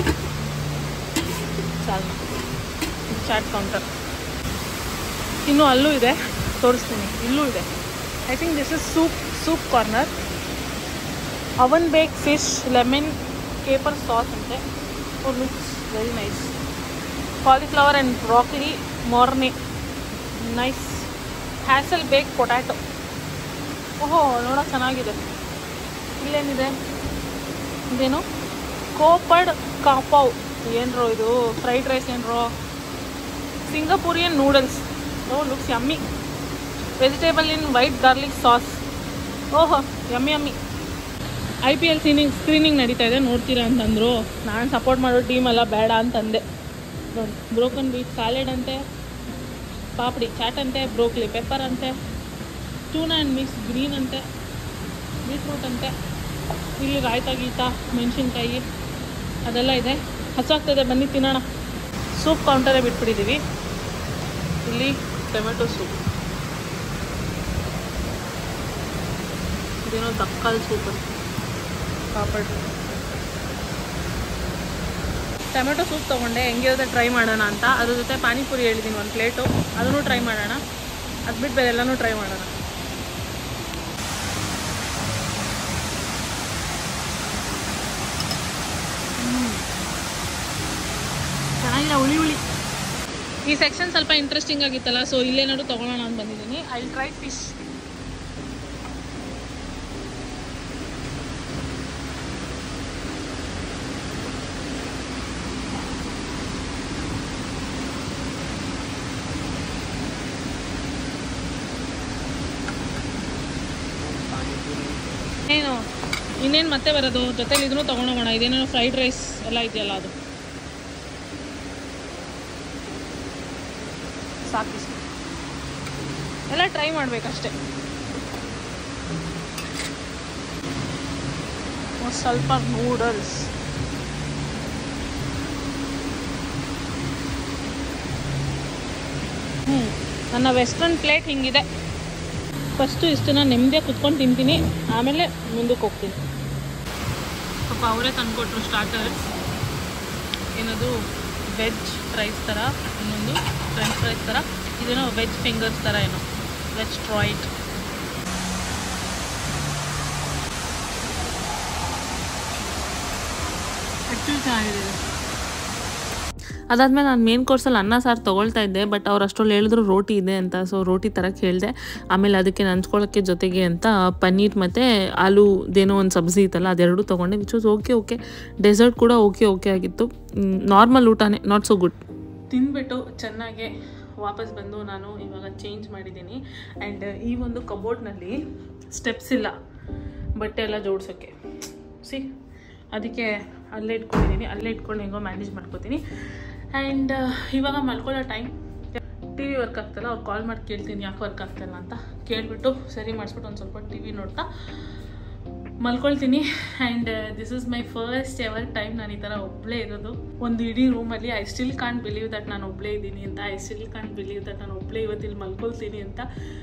ಸಾಲ್ನ ಚಾಟ್ ಕೌಂಟರ್. ಇನ್ನೂ ಅಲ್ಲೂ ಇದೆ, ತೋರಿಸ್ತೀನಿ. ಇಲ್ಲೂ ಇದೆ. I think this is soup soup corner. Oven bake fish lemon caper sauce ಅಂತೆ. Oh looks very nice. Cauliflower and broccoli ಮಾರ್ನಿ ನೈಸ್. Hasselback potato. ಓಹೋ, ನೋಡೋಕೆ ಚೆನ್ನಾಗಿದೆ. ಇಲ್ಲೇನಿದೆ, ಇದೇನು ಕೋಪಡ್ ಕಾಪಾವ್. ಏನರೋ ಇದು, ಫ್ರೈಡ್ ರೈಸ್ ಏನರೋ. Singaporean noodles. Oh looks yummy. Vegetable in white garlic sauce. ಓಹೋ yummy yummy. I P L screening screening ನಡೀತಾ ಇದೆ, ನೋಡ್ತೀರಾ ಅಂತಂದರು. ನಾನು ಸಪೋರ್ಟ್ ಮಾಡೋ ಟೀಮೆಲ್ಲ ಬೇಡ ಅಂತಂದೆ. ನೋಡಿ, ಬ್ರೋಕನ್ ಬೀಟ್ ಸಾಲೆಡ್ ಅಂತೆ, ಪಾಪಡಿ ಚಾಟ್ ಅಂತೆ, ಬ್ರೋಕ್ಲಿ ಪೆಪ್ಪರ್ ಅಂತೆ, ಟೂನಾ ಆ್ಯಂಡ್ ಮಿಕ್ಸ್ ಗ್ರೀನ್ ಅಂತೆ, ಬೀಟ್ರೂಟ್ ಅಂತೆ, ಇಲ್ಲಿ ರಾಯ್ತ ಗೀತ ಮೆಣಸಿನ್ಕಾಯಿ ಅದೆಲ್ಲ ಇದೆ. ಹಚ್ಚಾಗ್ತದೆ, ಬನ್ನಿ ತಿನ್ನೋಣ. ಸೂಪ್ ಕೌಂಟರೇ ಬಿಟ್ಬಿಟ್ಟಿದ್ದೀವಿ. ಇಲ್ಲಿ ಟೊಮೆಟೊ ಸೂಪ್, ಇದೇನೋ ತಕ್ಕಾಲ್ ಸೂಪ್ ಅಂತ, ಪಾಪಡ್. ಟೊಮೆಟೊ ಸೂಪ್ ತೊಗೊಂಡೆ, ಹೆಂಗಿರುತ್ತೆ ಟ್ರೈ ಮಾಡೋಣ ಅಂತ. ಅದ್ರ ಜೊತೆ ಪಾನಿಪುರಿ ಹೇಳಿದ್ದೀನಿ ಒಂದು ಪ್ಲೇಟು, ಅದನ್ನು ಟ್ರೈ ಮಾಡೋಣ. ಅದು ಬಿಟ್ಟು ಬೇರೆ ಎಲ್ಲನೂ ಟ್ರೈ ಮಾಡೋಣ. ಚೆನ್ನಾಗಿಲ್ಲ, ಹುಳಿ ಹುಳಿ. ಈ ಸೆಕ್ಷನ್ ಸ್ವಲ್ಪ ಇಂಟ್ರೆಸ್ಟಿಂಗ್ ಆಗಿತ್ತಲ್ಲ, ಸೊ ಇಲ್ಲೇನಾದ್ರು ತೊಗೊಳ್ಳೋಣ ಅಂತ ಬಂದಿದ್ದೀನಿ. I will try fish. ಏನು ಇನ್ನೇನು ಮತ್ತೆ ಬರೋದು, ಜೊತೆಲಿ ಇದನ್ನು ತೊಗೊಂಡೋಗೋಣ. ಇದೇನೋ ಫ್ರೈಡ್ ರೈಸ್ ಎಲ್ಲ ಇದೆಯಲ್ಲ, ಅದು ಸಾಕಿಷ್ಟು ಎಲ್ಲ ಟ್ರೈ ಮಾಡಬೇಕಷ್ಟೆ. ಸ್ವಲ್ಪ ನೂಡಲ್ಸ್, ಹ್ಞೂ ನನ್ನ ವೆಸ್ಟರ್ನ್ ಪ್ಲೇಟ್ ಹಿಂಗಿದೆ. ಫಸ್ಟು ಇಷ್ಟನ್ನ ನೆಮ್ಮದಿಯಾಗಿ ಕುತ್ಕೊಂಡು ತಿಂತೀನಿ, ಆಮೇಲೆ ಮುಂದಕ್ಕೆ ಹೋಗ್ತೀನಿ. ಸ್ವಲ್ಪ ಅವರೇ ತಂದುಕೊಟ್ರು ಸ್ಟಾರ್ಟರ್. ಏನದು ವೆಜ್ ಫ್ರೈಸ್ ಥರ, ಇನ್ನೊಂದು ಫ್ರೆಂಚ್ ಫ್ರೈಸ್ ಥರ, ಇದೇನೋ ವೆಜ್ ಫಿಂಗರ್ಸ್ ಥರ, ಏನೋ ವೆಜ್ ಟ್ರಾಯ್ಟ್. ಆ್ಯಕ್ಚುಲಿ ಚೆನ್ನಾಗಿದೆ. ಅದಾದಮೇಲೆ ನಾನು ಮೇನ್ ಕೋರ್ಸಲ್ಲಿ ಅನ್ನ ಸಾರು ತೊಗೊಳ್ತಾ ಇದ್ದೆ, ಬಟ್ ಅವ್ರು ಅಷ್ಟರಲ್ಲಿ ಹೇಳಿದ್ರು ರೋಟಿ ಇದೆ ಅಂತ. ಸೊ ರೋಟಿ ತರಕ್ಕೆ ಹೇಳಿದೆ. ಆಮೇಲೆ ಅದಕ್ಕೆ ನಂಚ್ಕೊಳ್ಳೋಕ್ಕೆ ಜೊತೆಗೆ ಅಂತ ಪನ್ನೀರ್ ಮತ್ತು ಆಲೂದೇನೋ ಒಂದು ಸಬ್ಜಿ ಇತ್ತಲ್ಲ, ಅದೆರಡು ತೊಗೊಂಡೆ, which was okay okay. Dessert ಕೂಡ ಓಕೆ ಓಕೆ ಆಗಿತ್ತು. ನಾರ್ಮಲ್ ಊಟನೇ, ನಾಟ್ ಸೊ ಗುಡ್. ತಿಂದ್ಬಿಟ್ಟು ಚೆನ್ನಾಗೆ ವಾಪಸ್ ಬಂದು ನಾನು ಇವಾಗ ಚೇಂಜ್ ಮಾಡಿದ್ದೀನಿ. ಆ್ಯಂಡ್ ಈ ಒಂದು ಕಬೋರ್ಡ್ನಲ್ಲಿ ಸ್ಟೆಪ್ಸ್ ಇಲ್ಲ ಬಟ್ಟೆ ಎಲ್ಲ ಜೋಡ್ಸೋಕ್ಕೆ. ಸಿ, ಅದಕ್ಕೆ ಅಲ್ಲೇ ಇಟ್ಕೊಂಡಿದ್ದೀನಿ. ಅಲ್ಲೇ ಇಟ್ಕೊಂಡು ಹೆಂಗೋ ಮ್ಯಾನೇಜ್ ಮಾಡ್ಕೋತೀನಿ. ಆ್ಯಂಡ್ ಇವಾಗ ಮಲ್ಕೊಳ್ಳೋ ಟೈಮ್. ಟಿ ವಿ ವರ್ಕ್ ಆಗ್ತಲ್ಲ, ಅವ್ರು ಕಾಲ್ ಮಾಡಿ ಕೇಳ್ತೀನಿ ಯಾಕೆ ವರ್ಕ್ ಆಗ್ತಾಯಿಲ್ಲ ಅಂತ. ಕೇಳಿಬಿಟ್ಟು ಸರಿ ಮಾಡಿಸ್ಬಿಟ್ಟು ಒಂದು ಸ್ವಲ್ಪ ಟಿ ವಿ ನೋಡ್ತಾ ಮಲ್ಕೊಳ್ತೀನಿ. And this is my first ever time ನಾನು ಈ ಥರ ಒಬ್ಬಳೇ ಇರೋದು ಒಂದು ಇಡೀ ರೂಮಲ್ಲಿ. I still can't believe that ನಾನು ಒಬ್ಬಳೇ ಇದ್ದೀನಿ ಅಂತ. I still can't believe that ನಾನು ಒಬ್ಬಳೇ ಇವತ್ತಿಲ್ಲಿ ಮಲ್ಕೊಳ್ತೀನಿ ಅಂತ.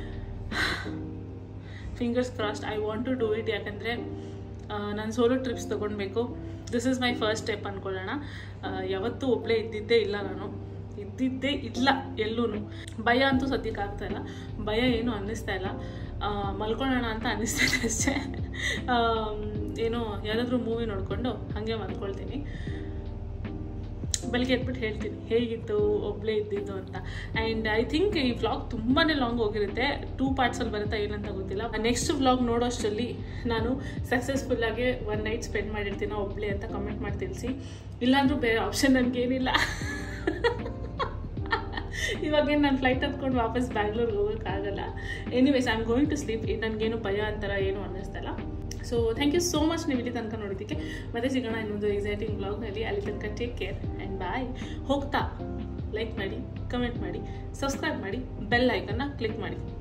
Fingers crossed, I want to do it. ಯಾಕಂದರೆ ನಾನು ಸೋಲೋ ಟ್ರಿಪ್ಸ್ ತೊಗೊಳ್ಬೇಕು. This is my first step ಅಂದ್ಕೊಳ್ಳೋಣ. ಯಾವತ್ತೂ ಒಬ್ಬಳೇ ಇದ್ದಿದ್ದೇ ಇಲ್ಲ, ನಾನು ಇದ್ದಿದ್ದೇ ಇಲ್ಲ ಎಲ್ಲೂ. ಭಯ ಅಂತೂ ಸದ್ಯಕ್ಕೆ ಆಗ್ತಾಯಿಲ್ಲ, ಭಯ ಏನೂ ಅನ್ನಿಸ್ತಾ ಇಲ್ಲ. ಮಲ್ಕೊಳ್ಳೋಣ ಅಂತ ಅನ್ನಿಸ್ತಾ ಇದೆ ಅಷ್ಟೇ. ಏನೋ ಯಾವುದಾದ್ರೂ ಮೂವಿ ನೋಡಿಕೊಂಡು ಹಾಗೆ ಮಲ್ಕೊಳ್ತೀನಿ. ಬೆಳಗ್ಗೆ ಎದ್ಬಿಟ್ಟು ಹೇಳ್ತೀನಿ ಹೇಗಿತ್ತು ಒಬ್ಬಳೇ ಇದ್ದಿದ್ದು ಅಂತ. ಆ್ಯಂಡ್ ಐ ಥಿಂಕ್ ಈ ವ್ಲಾಗ್ ತುಂಬಾ ಲಾಂಗ್ ಹೋಗಿರುತ್ತೆ. ಟೂ ಪಾರ್ಟ್ಸಲ್ಲಿ ಬರುತ್ತಾ ಏನಂತ ಗೊತ್ತಿಲ್ಲ. ನೆಕ್ಸ್ಟ್ ವ್ಲಾಗ್ ನೋಡೋಷ್ಟರಲ್ಲಿ ನಾನು ಸಕ್ಸಸ್ಫುಲ್ಲಾಗಿ ಒನ್ ನೈಟ್ ಸ್ಪೆಂಡ್ ಮಾಡಿರ್ತೀನೋ ಒಬ್ಬಳೇ ಅಂತ ಕಮೆಂಟ್ ಮಾಡಿ ತಿಳಿಸಿ. ಇಲ್ಲಾಂದ್ರೂ ಬೇರೆ ಆಪ್ಷನ್ ನನಗೇನಿಲ್ಲ. ಇವಾಗೇನು ನಾನು ಫ್ಲೈಟ್ ಹತ್ಕೊಂಡು ವಾಪಸ್ ಬ್ಯಾಂಗ್ಳೂರ್ಗೆ ಹೋಗೋಕ್ಕಾಗಲ್ಲ. Anyways I am going to sleep. ನನಗೇನು ಭಯ ಅಂತಾರ ಏನೂ ಅನ್ನಿಸ್ತಲ್ಲ. So thank you so much ನೀವು ಇಲ್ಲಿ ತನಕ ನೋಡಿದ್ದಕ್ಕೆ. ಮತ್ತೆ ಸಿಗೋಣ ಇನ್ನೊಂದು ಎಕ್ಸೈಟಿಂಗ್ ವ್ಲಾಗ್ನಲ್ಲಿ. ಅಲ್ಲಿ ತನಕ ಟೇಕ್ ಕೇರ್ ಆ್ಯಂಡ್ ಬಾಯ್. ಹೋಗ್ತಾ ಲೈಕ್ ಮಾಡಿ, ಕಮೆಂಟ್ ಮಾಡಿ, ಸಬ್ಸ್ಕ್ರೈಬ್ ಮಾಡಿ, ಬೆಲ್ ಐಕನ್ನ ಕ್ಲಿಕ್ ಮಾಡಿ.